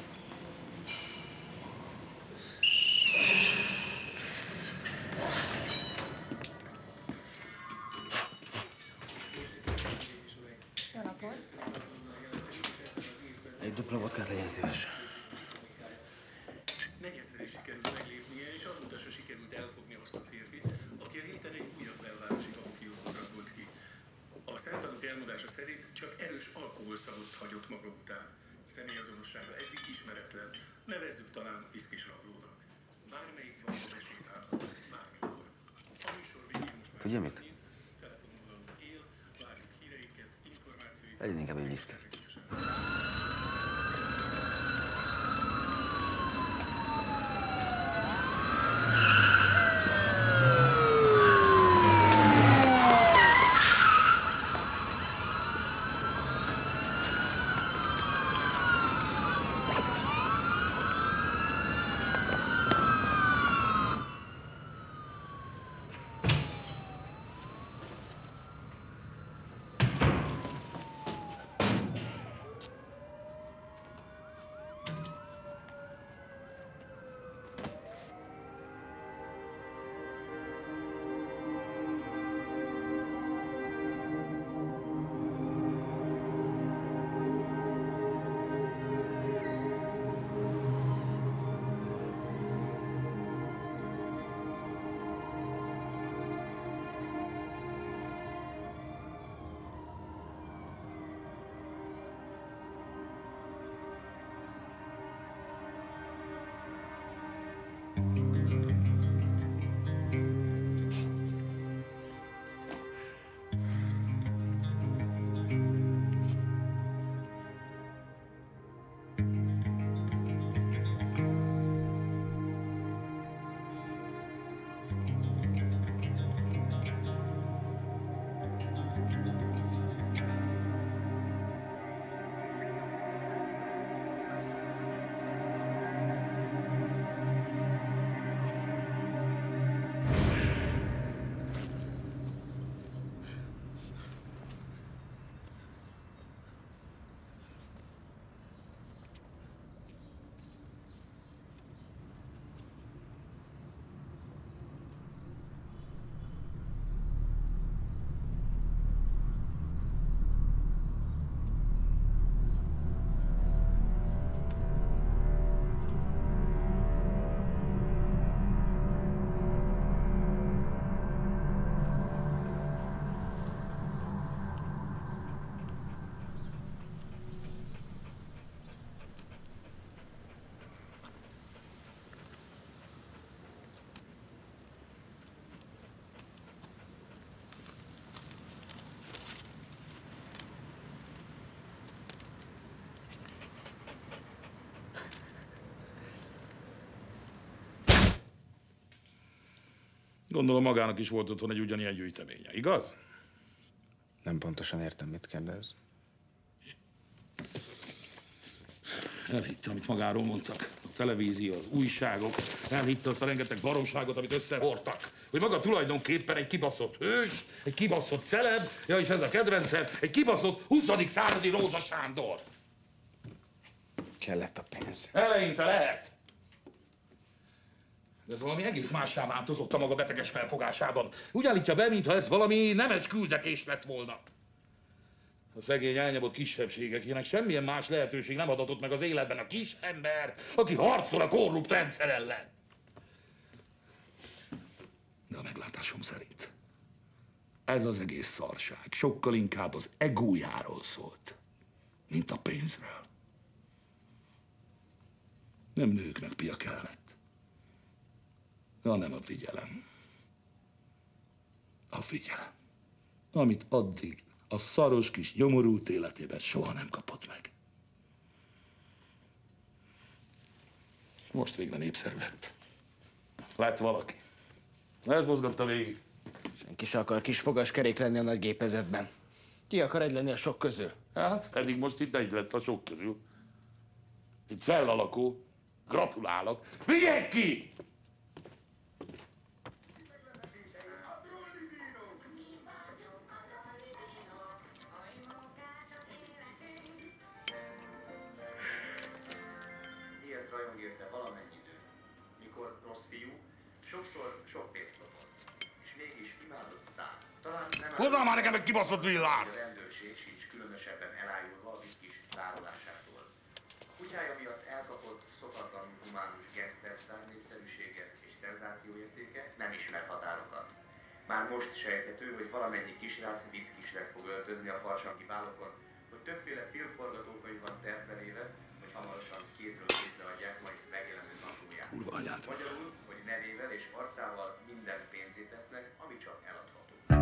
Egy dupla vodkát legyen szíves. Negyedszer is sikerült meglépnie, és azóta se sikerült elfogni azt a férfit, aki a héten egy újabb belvárosi kapufiókot rakolt ki. A szemtanúk elmondása szerint csak erős alkoholszagot hagyott maga után. Személyazonossága eddig ismeretlen, nevezzük talán viszkis rablónak. Bármelyik van besétálhat, bármikor. A műsor végén most már Tudja mit? telefonvonalunk él, várjuk híreiket, információikat. Legyen inkább egy viszki. Gondolom magának is volt otthon egy ugyanilyen gyűjteménye, igaz? Nem pontosan értem, mit kérdez. Elhitte, amit magáról mondtak. A televízió, az újságok. Elhitte azt a rengeteg baromságot, amit összehordtak. Hogy maga tulajdonképpen egy kibaszott hős, egy kibaszott celeb, ja, és ez a kedvencem, egy kibaszott 20. századi Rózsa Sándor. Kellett a pénz. Eleinte lehet. De ez valami egész mássá változott a maga beteges felfogásában. Úgy állítja be, mintha ez valami nemes küldetés lett volna. A szegény elnyomott kisebbségekének semmilyen más lehetőség nem adatott meg az életben a kisember, aki harcol a korrupt rendszer ellen. De a meglátásom szerint ez az egész szarság sokkal inkább az egójáról szólt, mint a pénzről. Nem nőknek pia kellett, hanem a figyelem. A figyelem, amit addig a szaros kis nyomorult életében soha nem kapott meg. Most végre népszerű lett. Lett valaki. Ez mozgatta végig. Senki se akar kis fogaskerék lenni a nagy gépezetben. Ki akar egy lenni a sok közül? Hát, eddig most itt egy lett a sok közül. Egy cellalakó. Gratulálok. Vigyék ki! Miért rajong érte valamennyi nő, mikor rossz fiú, sokszor sok pénzt lopott, és mégis imádott sztár. Talán nem hozzá már nekem egy kibaszott villát! A rendőrség sincs különösebben elájulva a viszkis sztárolásától. A kutyája miatt elkapott szokatlanul humánus gangstersztár népszerűsége és szenzációértéke nem ismer határokat. Már most sejthető, hogy valamennyi kisrác viszkisre fog öltözni a farsangi bálokon, hogy többféle filmforgatókönyv van tervbeléve, hogy hamarosan kézről kézre adják majd megjelenő naplóját. Magyarul, hogy nevével és arcával mindent pénzét tesznek, ami csak eladható.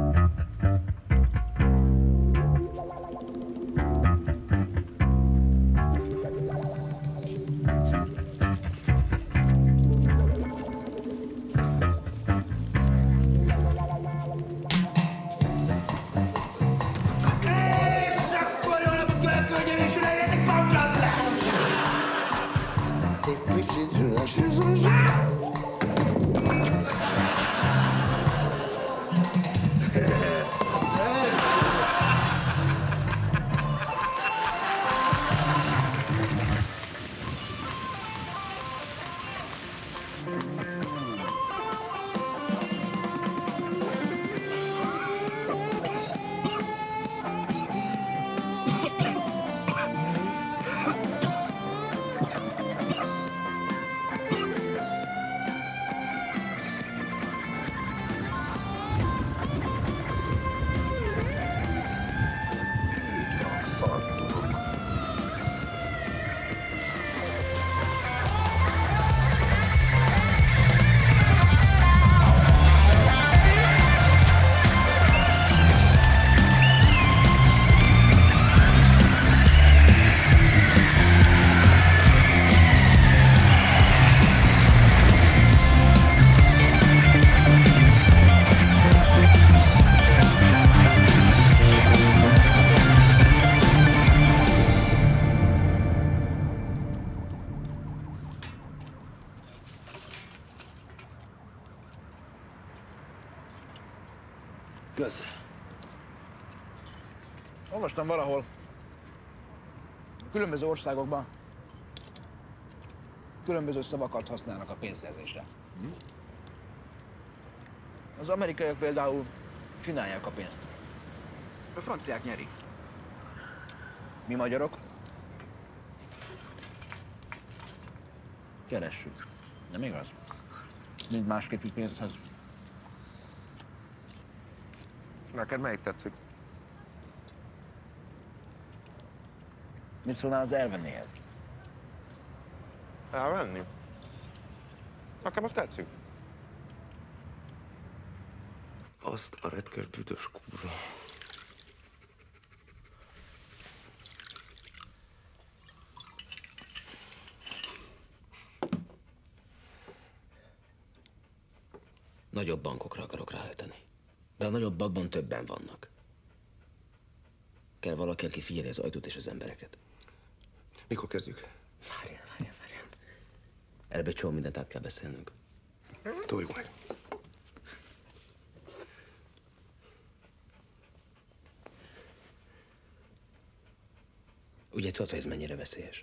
Kösz. Olvastam valahol, különböző országokban különböző szavakat használnak a pénzszerzésre. Az amerikaiak például csinálják a pénzt. A franciák nyerik. Mi magyarok keressük. Nem igaz? Mind másképp pénzhez. És neked melyik tetszik? Mit szólnál az elvennéhez? Elvenni? Nekem azt tetszik. Azt a retkes büdös kurva. Nagyobb bankokra akarok ráállítani. De a nagyobb bankban többen vannak. Kell valaki, aki figyeli az ajtót és az embereket. Mikor kezdjük? Várjál. Előbb egy csomó mindent át kell beszélnünk. Toljuk meg. Ugye tudod, hogy ez mennyire veszélyes?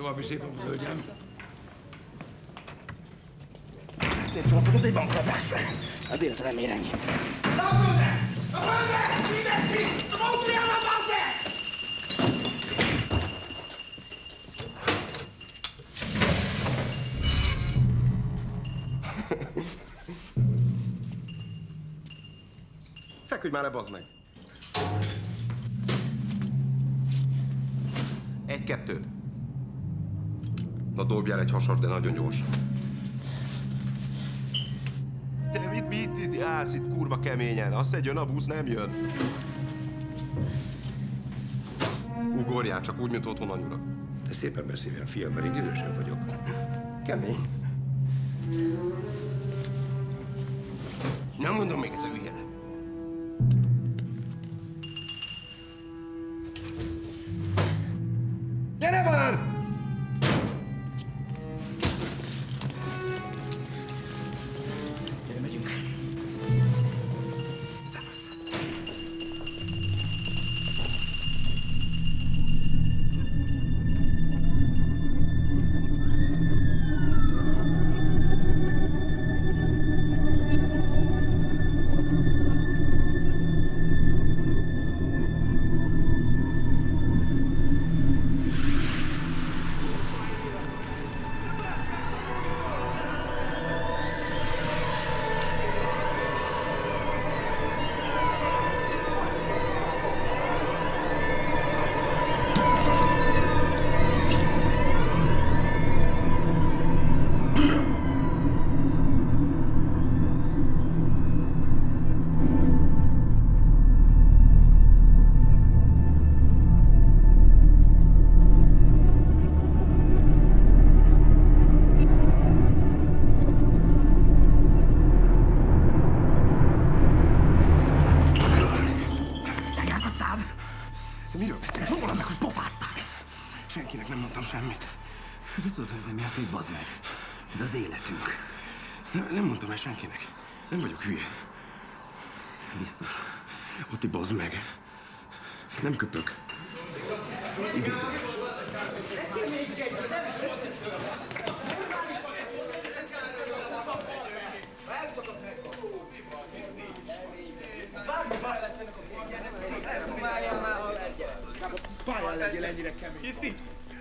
további szép napot, hölgyem. Szép napot, ez egy bankrablás. Az élete nem ér ennyit. A földre! Mindenki! A Ausztriának, bazd meg! Feküdj már le, bazd meg! 1-2. Na dobjál egy hasat, de nagyon gyorsan. De mit állsz itt kurva keményen? Azt egy jön a busz, nem jön. Ugorjál, csak úgy, mint otthon anyura. De szépen beszéljen, fiam, mert én idősebb vagyok. Kemény. Nem mondom még egyszer, hülye. Gyere már! Gyere, megyünk. Szevasz. Senkinek nem mondtam semmit. De tudod, hogy ez nem játék, bazd meg. Ez az életünk. Nem mondtam el senkinek. Nem vagyok hülye. Biztos. Otti, bazd meg. Nem köpök. Pályán legyél ennyire kemény. Kiszti!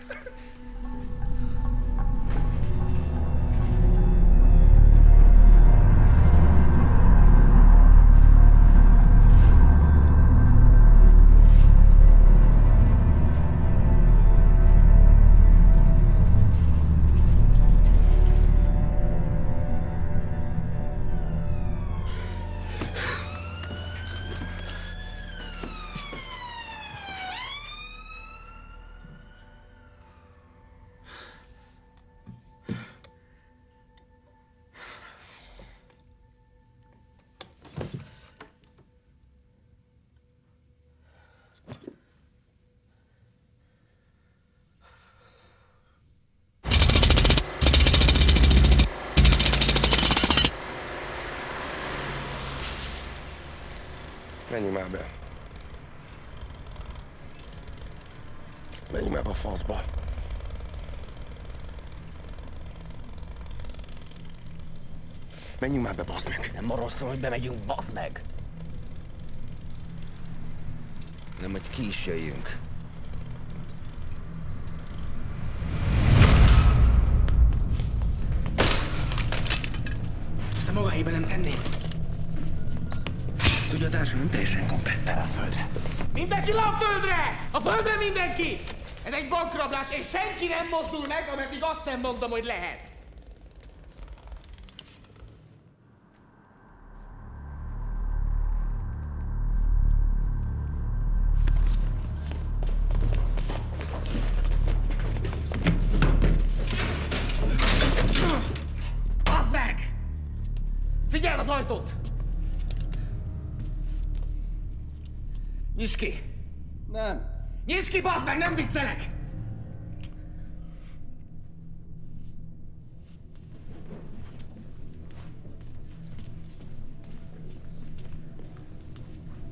Menjünk már be. Menjünk már be a faszba. Menjünk már be, bazd meg. Nem arról szól, hogy bemegyünk, bazd meg. Nem, hogy ki is jöjjünk. Ezt a maga helyében nem tenném. Tudja, a társadalom teljesen komplett. El a földre. Mindenki le a földre! A földre mindenki! Ez egy bankrablás, és senki nem mozdul meg, ameddig azt nem mondom, hogy lehet. Bazd meg! Figyeld az ajtót! Nyisd ki! Nem. Nyisd ki, bazd meg, nem viccelek!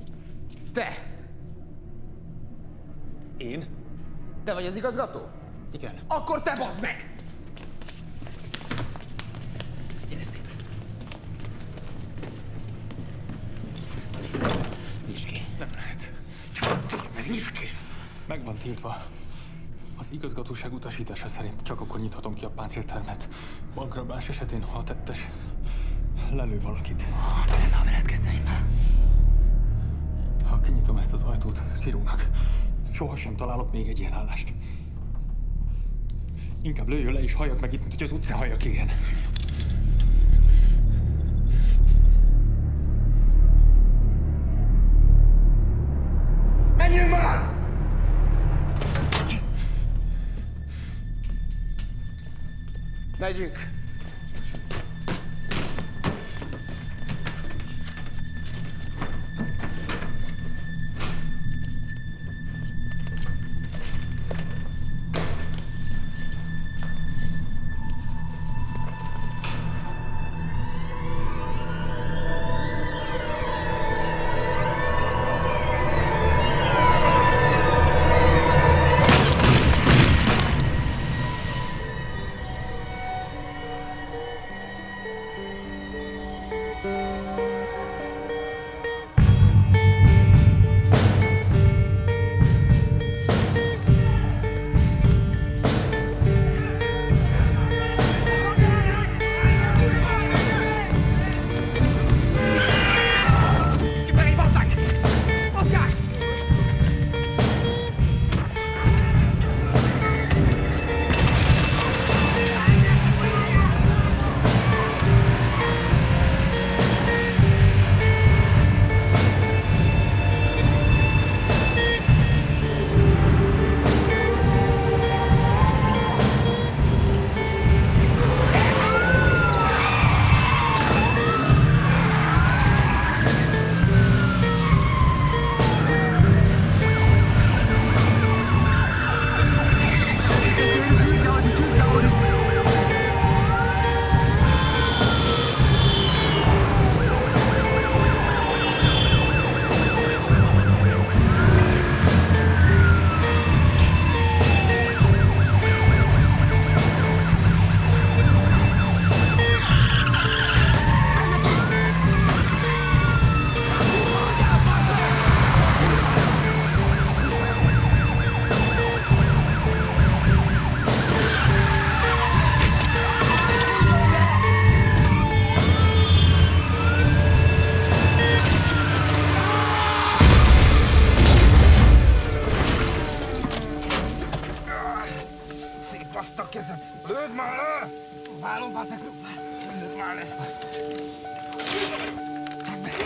Te! Én? Te vagy az igazgató? Igen. Akkor te bazd meg! Gyere szépen. Nyisd ki. Nem lehet. Bazd meg, nyisd ki! Meg van tiltva. Az igazgatóság utasítása szerint csak akkor nyithatom ki a páncéltermet. Bankrablás esetén, ha a tettes lelő valakit. Lenne a veled kezeimmel. Ha kinyitom ezt az ajtót, kirúgnak. Sohasem találok még egy ilyen állást. Inkább lőjön le és halljak meg itt, mint hogy az utcán halljak égen. Menjünk már! Megyünk. Lőd már le! Válom, bazd meg! Lőd már le! Bazd meg!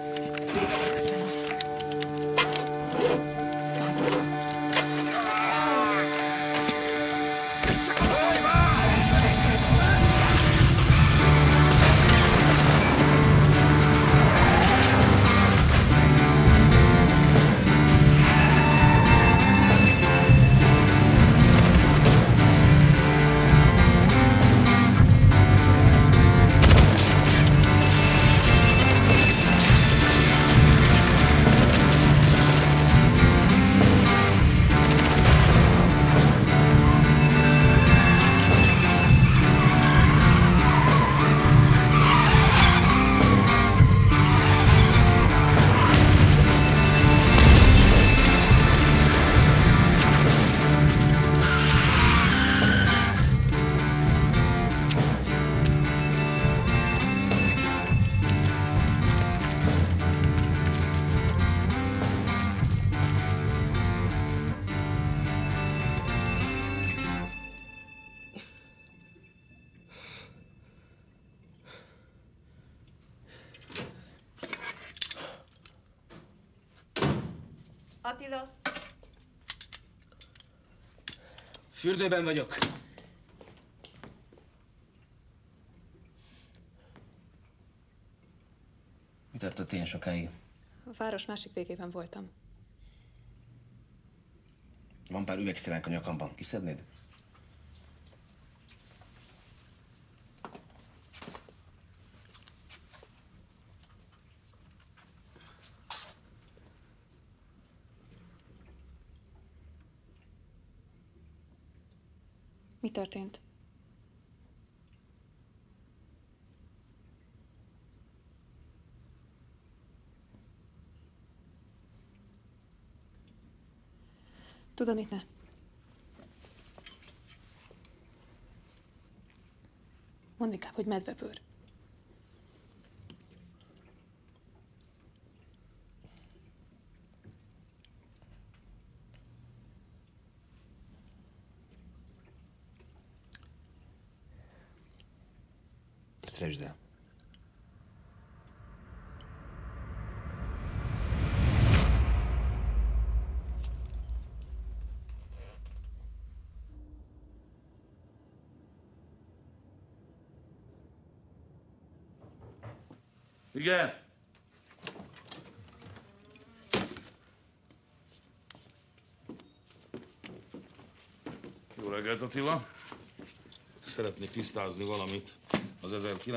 Attila! Fürdőben vagyok. Mi tartott ilyen sokáig? A város másik végében voltam. Van pár üvegszilánk a nyakamban. Kiszednéd? Mi történt? Tudom, itt ne. Mondd inkább, hogy medvebőr. Ezt felejtsd el. Igen. Jó reggelt, Attila. Szeretnék tisztázni valamit. Az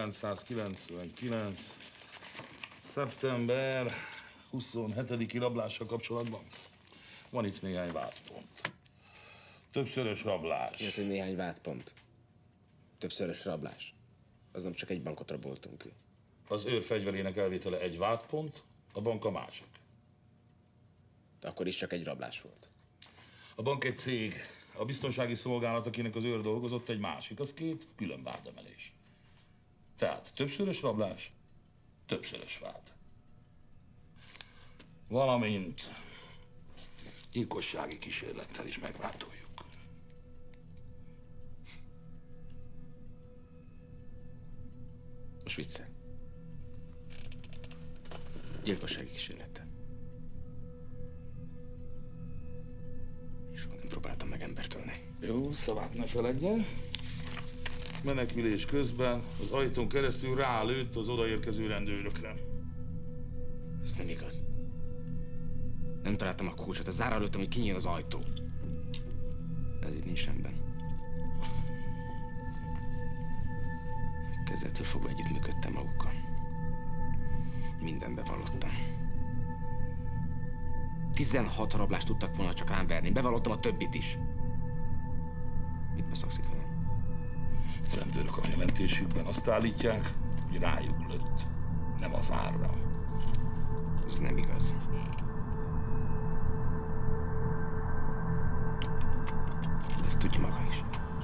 1999. szeptember 27-i rablással kapcsolatban. Van itt néhány vádpont. Többszörös rablás. Mi az, hogy néhány vádpont? Többszörös rablás? Az nem csak egy bankot raboltunk ki. Az őr fegyverének elvétele egy vádpont, a bank a másik. De akkor is csak egy rablás volt. A bank egy cég, a biztonsági szolgálat, akinek az őr dolgozott, egy másik. Az két külön vádemelés. Tehát többszörös rablás, többszörös vád. Valamint gyilkossági kísérlettel is megvádoljuk. Most viccel. Gyilkossági kísérlettel. Soha nem próbáltam meg embert ölni. Jó, szavát ne feledje. Menekülés közben az ajtón keresztül rálőtt az odaérkező rendőrökre. Ez nem igaz. Nem találtam a kulcsot, a zárra lőttem, hogy kinyíl az ajtó. Ez itt nincs rendben. Kezdettől fogva együttműködtem magukkal. Mindent bevallottam. 16 rablást tudtak volna csak rám verni. Bevallottam a többit is. Mit beszakszik velem? A rendőrök a jelentésükben azt állítják, hogy rájuk lőtt, nem az árra. Ez nem igaz. De ezt tudja maga is.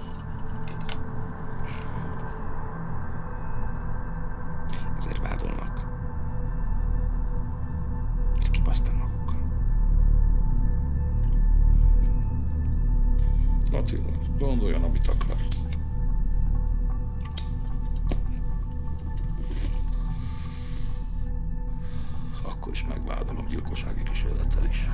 Ezért vádolnak. Mert kibasztam magukkal. Attila, gondoljon, amit akar. Akkor is megvádolom gyilkossági kísérlettel is.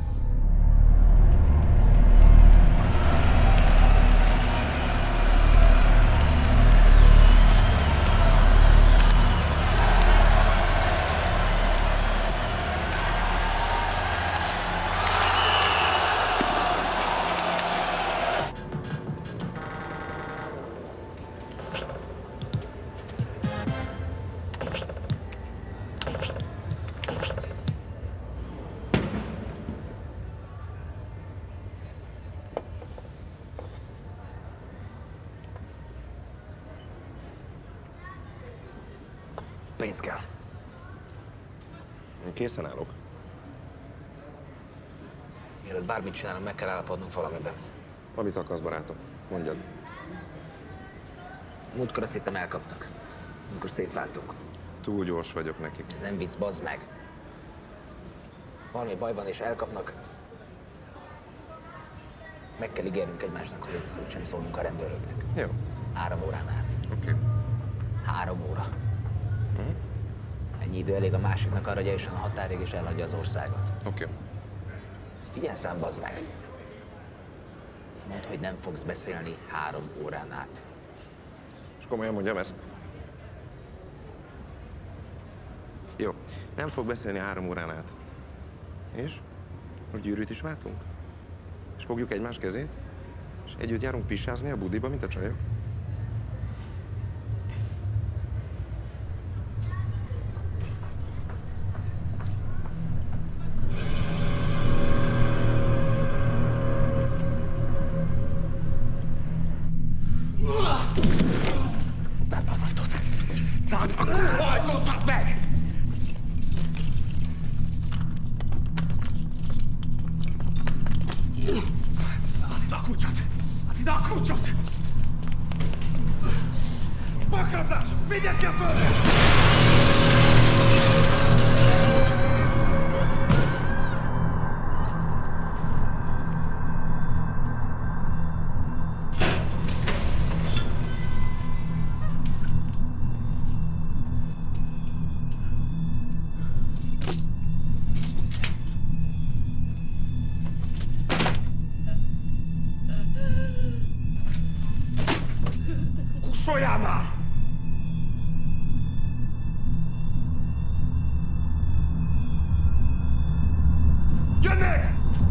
Pénz kell. Én készen állok. Mielőtt bármit csinálunk, meg kell állapodnunk valamiben. Amit akarsz, barátom? Mondjad. Múltkor azt hittem elkaptak. Amikor szétváltunk. Túl gyors vagyok neki. Ez nem vicc, bazd meg. Valami baj van és elkapnak. Meg kell ígérnünk egymásnak, hogy egy szót sem szólunk a rendőröknek. Jó. 3 órán át. Oké. 3 óra. Ennyi idő elég a másiknak arra, hogy eljusson a határig és elhagyja az országot. Oké. Figyelsz rám, bazd meg! Mondd, hogy nem fogsz beszélni 3 órán át. És komolyan mondjam ezt? Jó. Nem fog beszélni 3 órán át. És? Most gyűrűt is váltunk? És fogjuk egymás kezét? És együtt járunk pisázni a budiba, mint a csajok? kutyát! Hajtott, basz meg! Hát ide a kutyát! Hát ide a kutyát! Bakrablás! Mindenki a földre! Kussoljál már! Jönnek!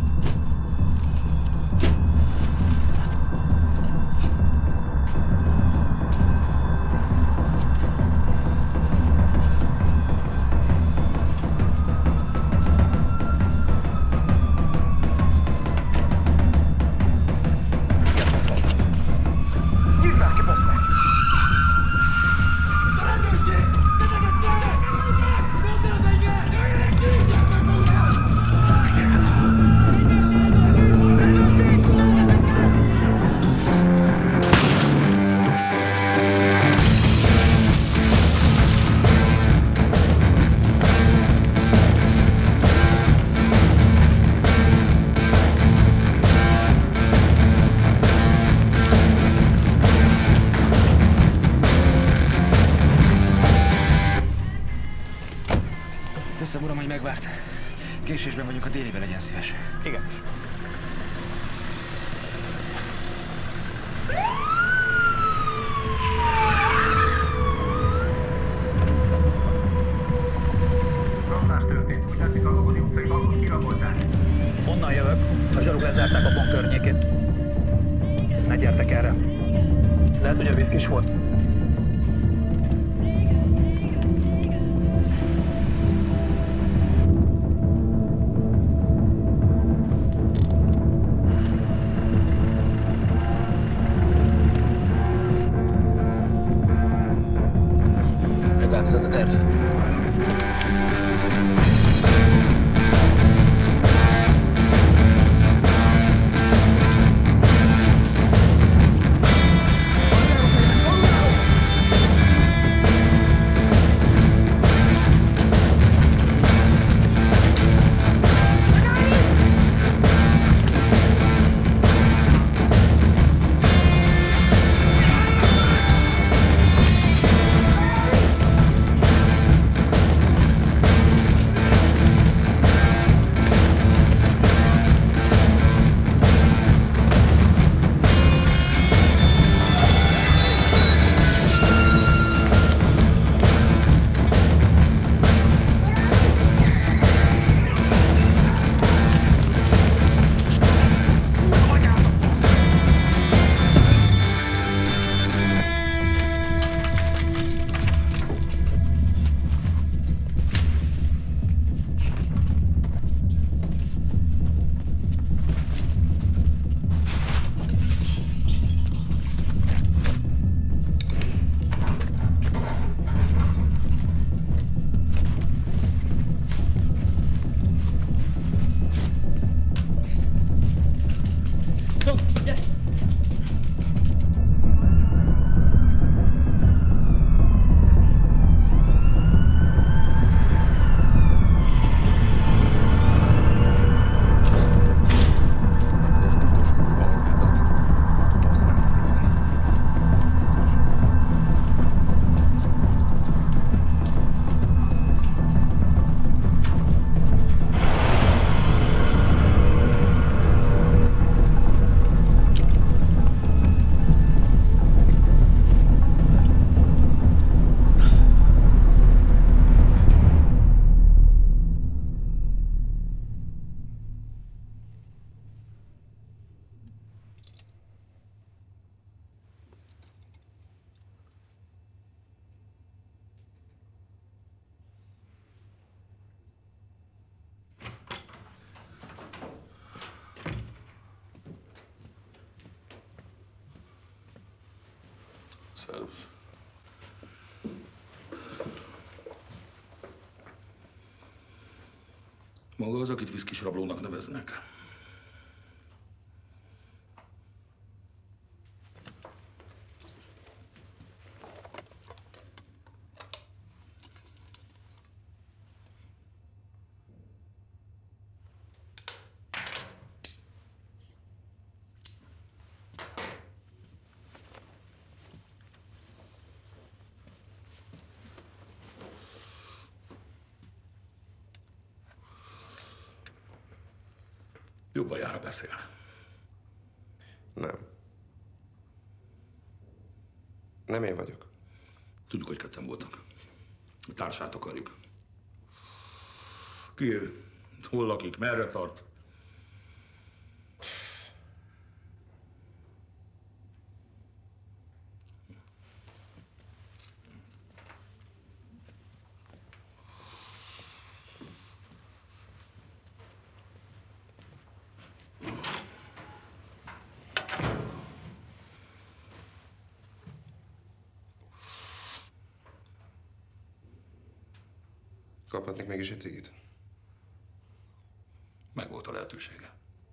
Nyisd már ki, basz meg! A rendőrség! Ezeket gyertek! Nyomd el az engem! Jöjjenek ki! Gyertek magukat! Rendőrség! Nyomd el ezeket! Köszönöm, uram, hogy megvárt. Késésben vagyunk, a délibe, legyen szíves. Igen. Rablás történt. Úgy látszik, a Logodi utcai bankot kirabolták. Onnan jövök. A zsaruk lezárták a bank környékét. Ne gyertek erre. Lehet, hogy a viszkis volt. Megváltozott a terv. Szervusz. Maga az, akit viszkis rablónak neveznek. Jobban jár, beszél. Nem. Nem én vagyok. Tudjuk, hogy ketten voltak. A társát akarjuk. Ki ő? Hol lakik? Merre tart? Kaphatnék mégis egy cigit? Meg volt a lehetősége.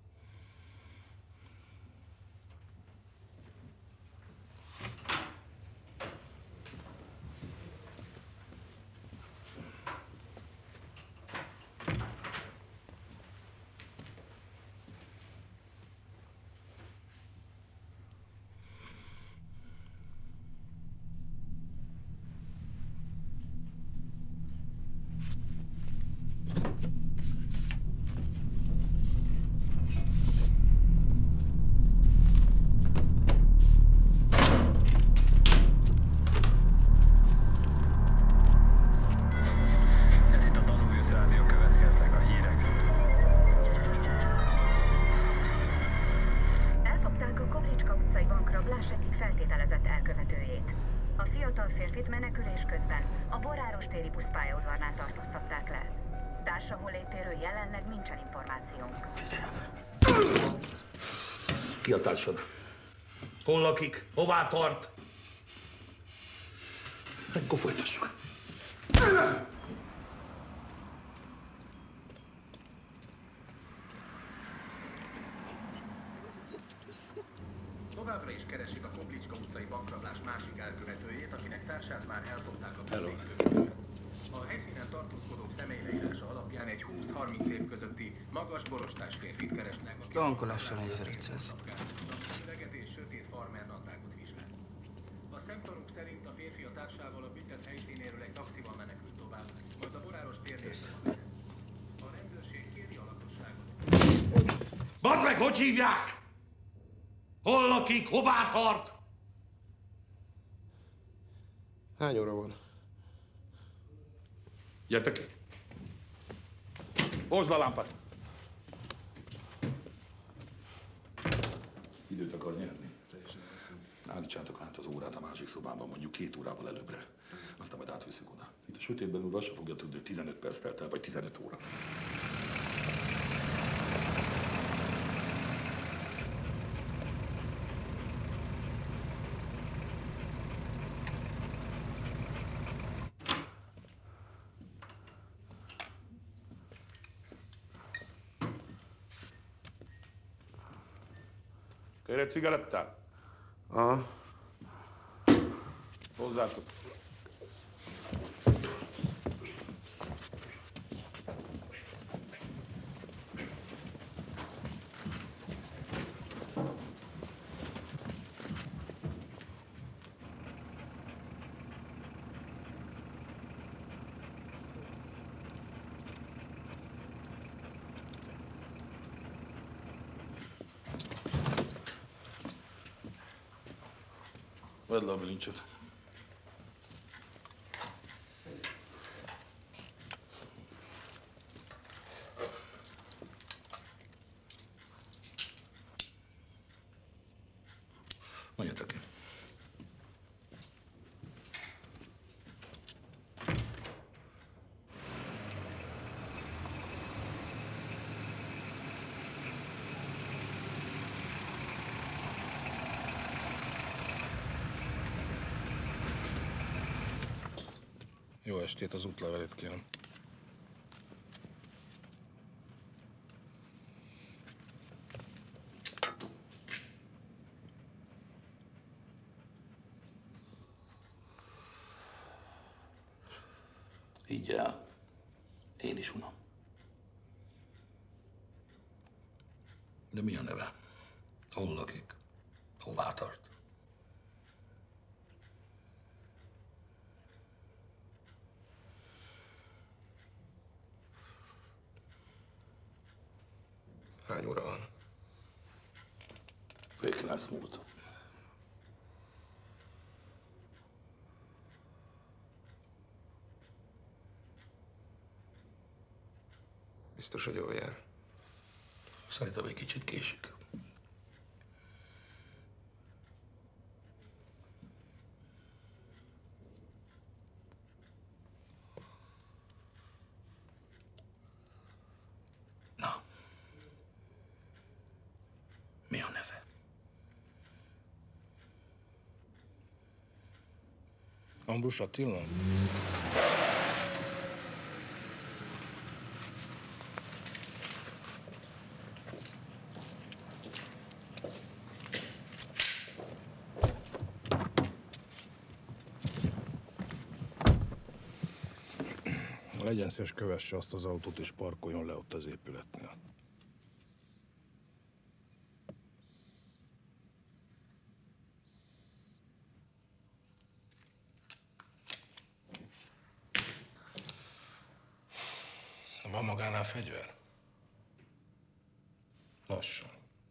Ki a társad? Hol lakik? Hová tart? Akkor folytassuk. Továbbra is keresik a Koplicska utcai bankrablás másik elkövetőjét, akinek társát már elfogták a bűnbűnködők. A helyszínen tartózkodók személyleírása alapján egy 20-30 év közötti magas borostás férfit keresnek, aki Bankolással 4500. szemüveget és sötét farmer nadrágot visel. A szemtanúk szerint a férfi a társával a büntet helyszínéről egy taxival menekült tovább, majd a Boráros térnél vezet. A rendőrség kéri a lakosságot. Bazd meg, hogy hívják? Hol lakik? Hová tart? Hány óra van? Gyertek ki! Hozd a lámpát! Időt akar nyerni? Állítsátok át az órát a másik szobában, mondjuk 2 órával előbbre. Aztán majd átviszük oda. Itt a sötétben úr azt se fogja tudni, hogy 15 perc telt el, vagy 15 óra. Kér egy cigarettát? Aha. Hozzátok. Vedd le a bilincset. Mondjatok ki. Jó estét, az útlevelét kérem. Higgy el, én is unom. De mi a neve? Hol lakik? Hová tart? Hány óra van? Fél 9 múlt. Biztos, hogy jól jár. Szerintem egy kicsit késik. Na. Mi a neve? Ambrus Attila? Legyen szíves, kövesse azt az autót és parkoljon le ott az épületnél. Van magánál fegyver? Lassan.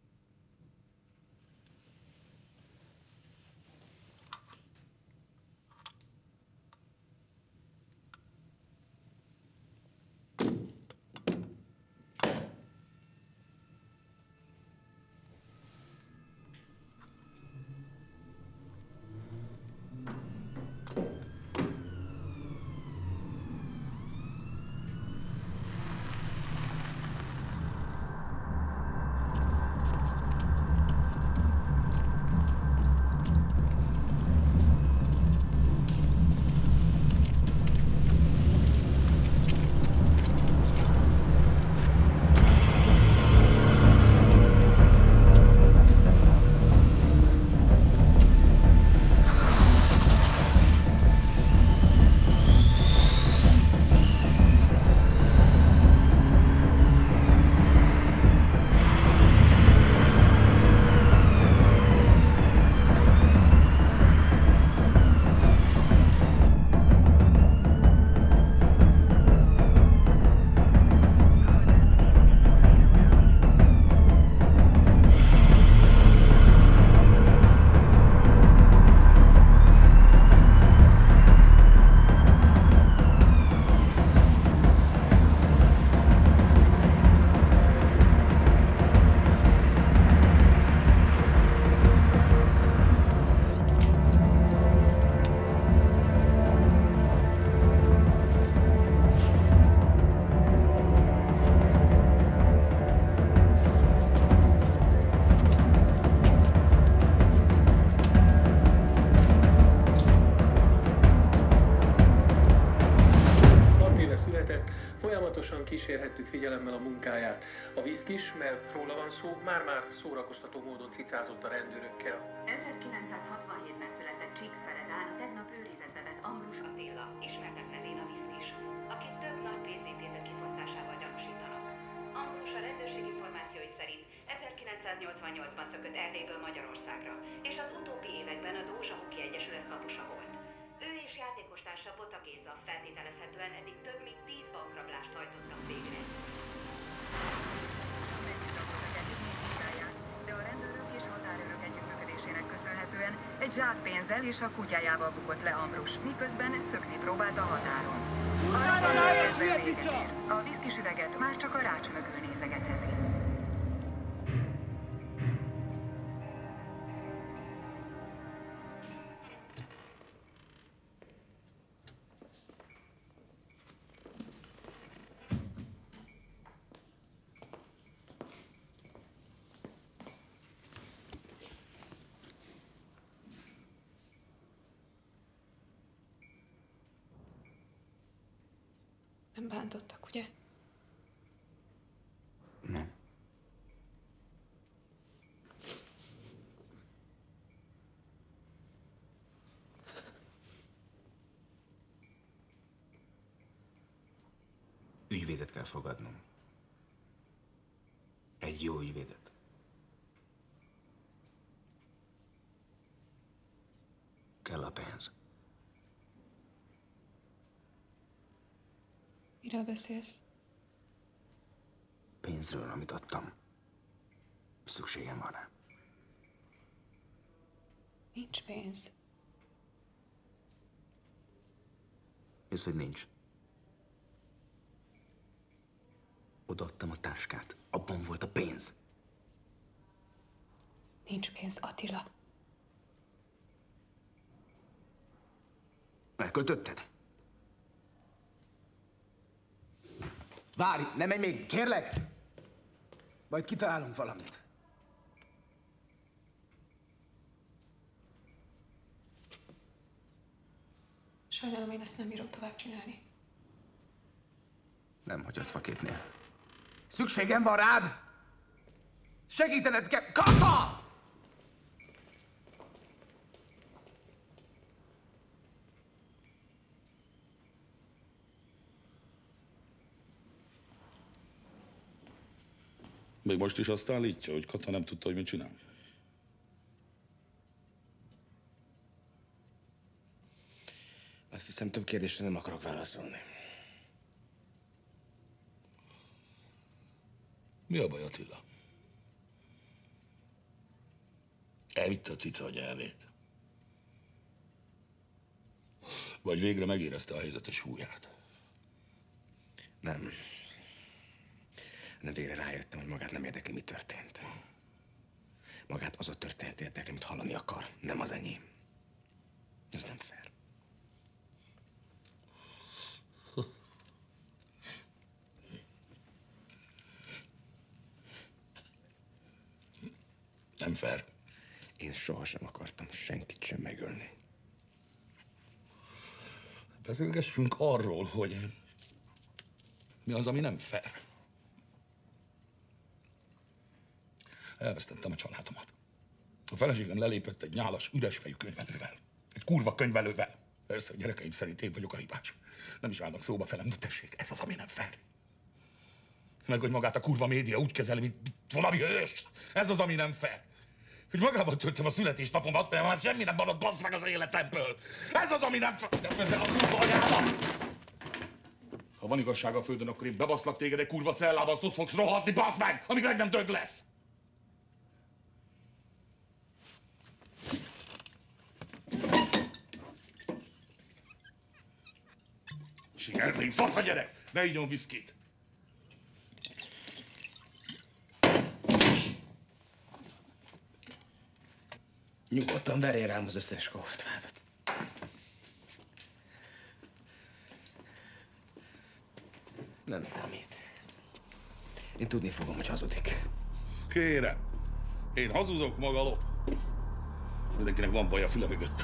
Folyamatosan kísérhettük figyelemmel a munkáját. A viszkis, mert róla van szó, már-már szórakoztató módon cicázott a rendőrökkel. 1967-ben született Csíkszeredán a tegnap őrizetbe vett Ambrus Attila, ismertek nevén a viszkis, akit több nagy pénzintézet kifosztásával gyanúsítanak. Ambrus a rendőrség információi szerint 1988-ban szökött Erdélyből Magyarországra, és az utóbbi években a Dózsa Hoki Egyesület kapusa volt. Ő és játékostársa Bota Géza feltételezhetően eddig több mint 10 bankrablást hajtottak végre. De a rendőrök és határőrök együttműködésének köszönhetően egy zsákpénzzel és a kutyájával bukott le Ambrus, miközben szökni próbált a határon. A viszkis üveget már csak a rács mögül nézegetett. Nem bántottak, ugye? Nem. ügyvédet kell fogadnom. Egy jó ügyvédet. Kell a pénz. Miről beszélsz? Pénzről, amit adtam. Szükségem van rá. Nincs pénz. Ez, hogy nincs. Odaadtam a táskát. Abban volt a pénz. Nincs pénz, Attila. Elköltötted? Várj, ne menj még, kérlek! Majd kitalálunk valamit. Sajnálom, én ezt nem bírom tovább csinálni. Nem hagysz faképnél. Szükségem van rád! Segítened kell! Kata! Még most is azt állítja, hogy Kata nem tudta, hogy mit csinál. Azt hiszem, több kérdésre nem akarok válaszolni. Mi a baj, Attila? Elvitte a cica a nyelvét? Vagy végre megérezte a helyzetes súlyát? Nem. Nem, végre rájöttem, hogy magát nem érdekli, mi történt. Magát az a történet érdekli, amit hallani akar, nem az enyém. Ez nem fair. Nem fair. Én sohasem akartam senkit sem megölni. Beszélgessünk arról, hogy mi az, ami nem fair. Elvesztettem a családomat. A feleségem lelépett egy nyálas, üresfejű könyvelővel. Egy kurva könyvelővel. Persze, a gyerekeim szerint én vagyok a hibás. Nem is állnak szóba velem, de tessék, ez az, ami nem fair. Meg, hogy magát a kurva média úgy kezeli, mint valami hős. Ez az, ami nem fair. Hogy magával töltöm a születésnapomat, mert már semmi nem maradt, bassz meg az életemből. Ez az, ami nem fair. De a kurva anyába! Ha van igazság a földön, akkor én bebaszlak téged egy kurva cellába, azt ott fogsz rohadni, bassz meg, amíg meg nem dög lesz. Sikertén, fasz a gyerek! Ne igyon viszkit! Nyugodtan verjél rám az összes kortvádat. Nem számít. Én tudni fogom, hogy hazudik. Kérem, én hazudok maga lop. Mindenkinek van baj a füle mögött.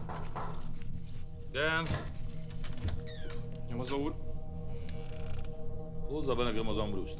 Igen. Nyomozó úr. Hozza be nekem az Ambrust.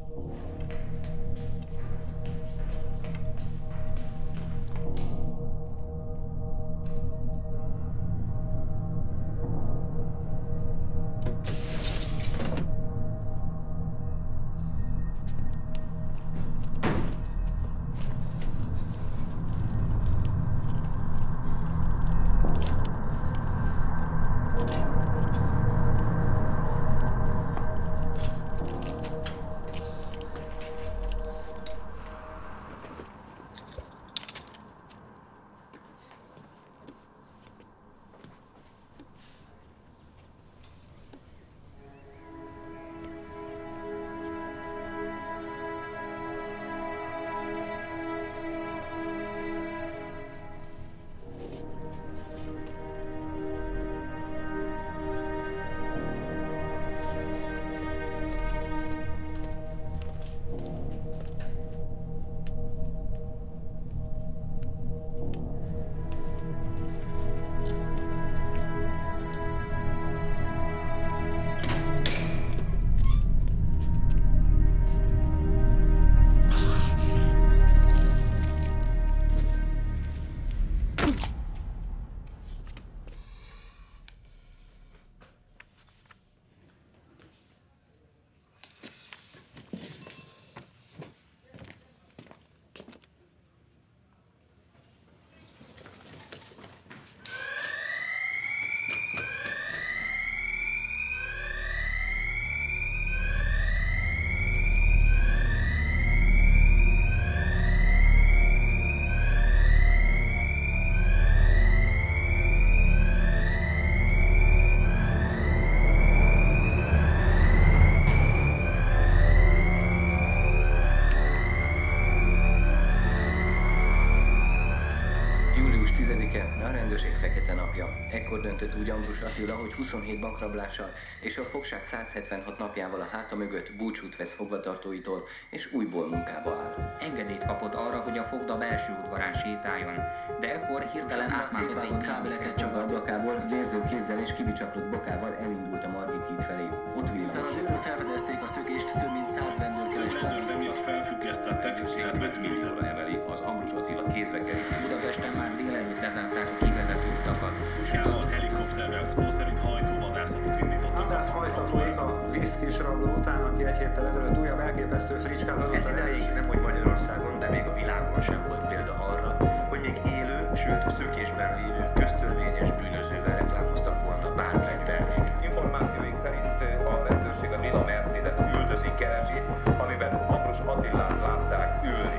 A rendőrség fekete napja. Ekkor döntött úgy Ambrus Attila, hogy 27 bankrablással és a fogság 176 napjával a háta mögött búcsút vesz fogvatartóitól és újból munkába áll. Engedélyt kapott arra, hogy a fogda belső udvarán sétáljon, de ekkor hirtelen átmászott egy kábeleket csavart blokából, vérző kézzel és kibicsaklott bokával elindult a Margit híd felé. Ott villamozott. Felfedezték a szökést, több mint 100 rendőr kereste. Több rendőrt emiatt felfüggesztettek, illetve vízre emeli az Ambrus Attila kézrekerítés. Budapesten már délelőtt lezárták a kivezető utakat. Kával helikopterrel, szó szerint hajtóvadászatot indítottak. Hadász hajsza folyik a viszkis rabló után, aki egy héttel ezelőtt újabb elképesztő fricskát adott. Ez ideig nem hogy Magyarországon, de még a világon sem volt példa arra, hogy még élő, sőt szökésben lévő köztörvényes bűnözővel reklámoztak volna bármely terméket. Információink szerint a rendőrség a lila Mercedes-t üldözi, keresi, amiben Ambrus Attilát látták ülni.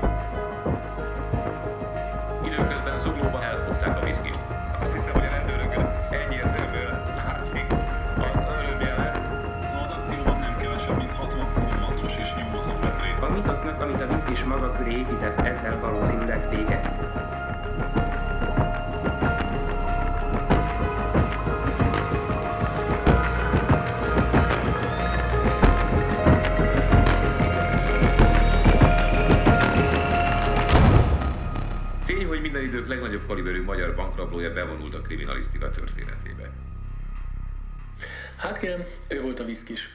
Időközben Zuglóban elfogták a viszkist. Azt hiszem, hogy a rendőrökön egyértelműen látszik az örömjele. Az akcióban nem kevesebb, mint 60 kommandós és nyomozó vett részt. A mitosznak, amit a viszkis maga köré épített, ezzel valószínűleg vége. Tény, hogy minden idők legnagyobb kaliberű magyar bankrablója bevonult a kriminalisztika történetébe. Hát kérem, ő volt a viszkis.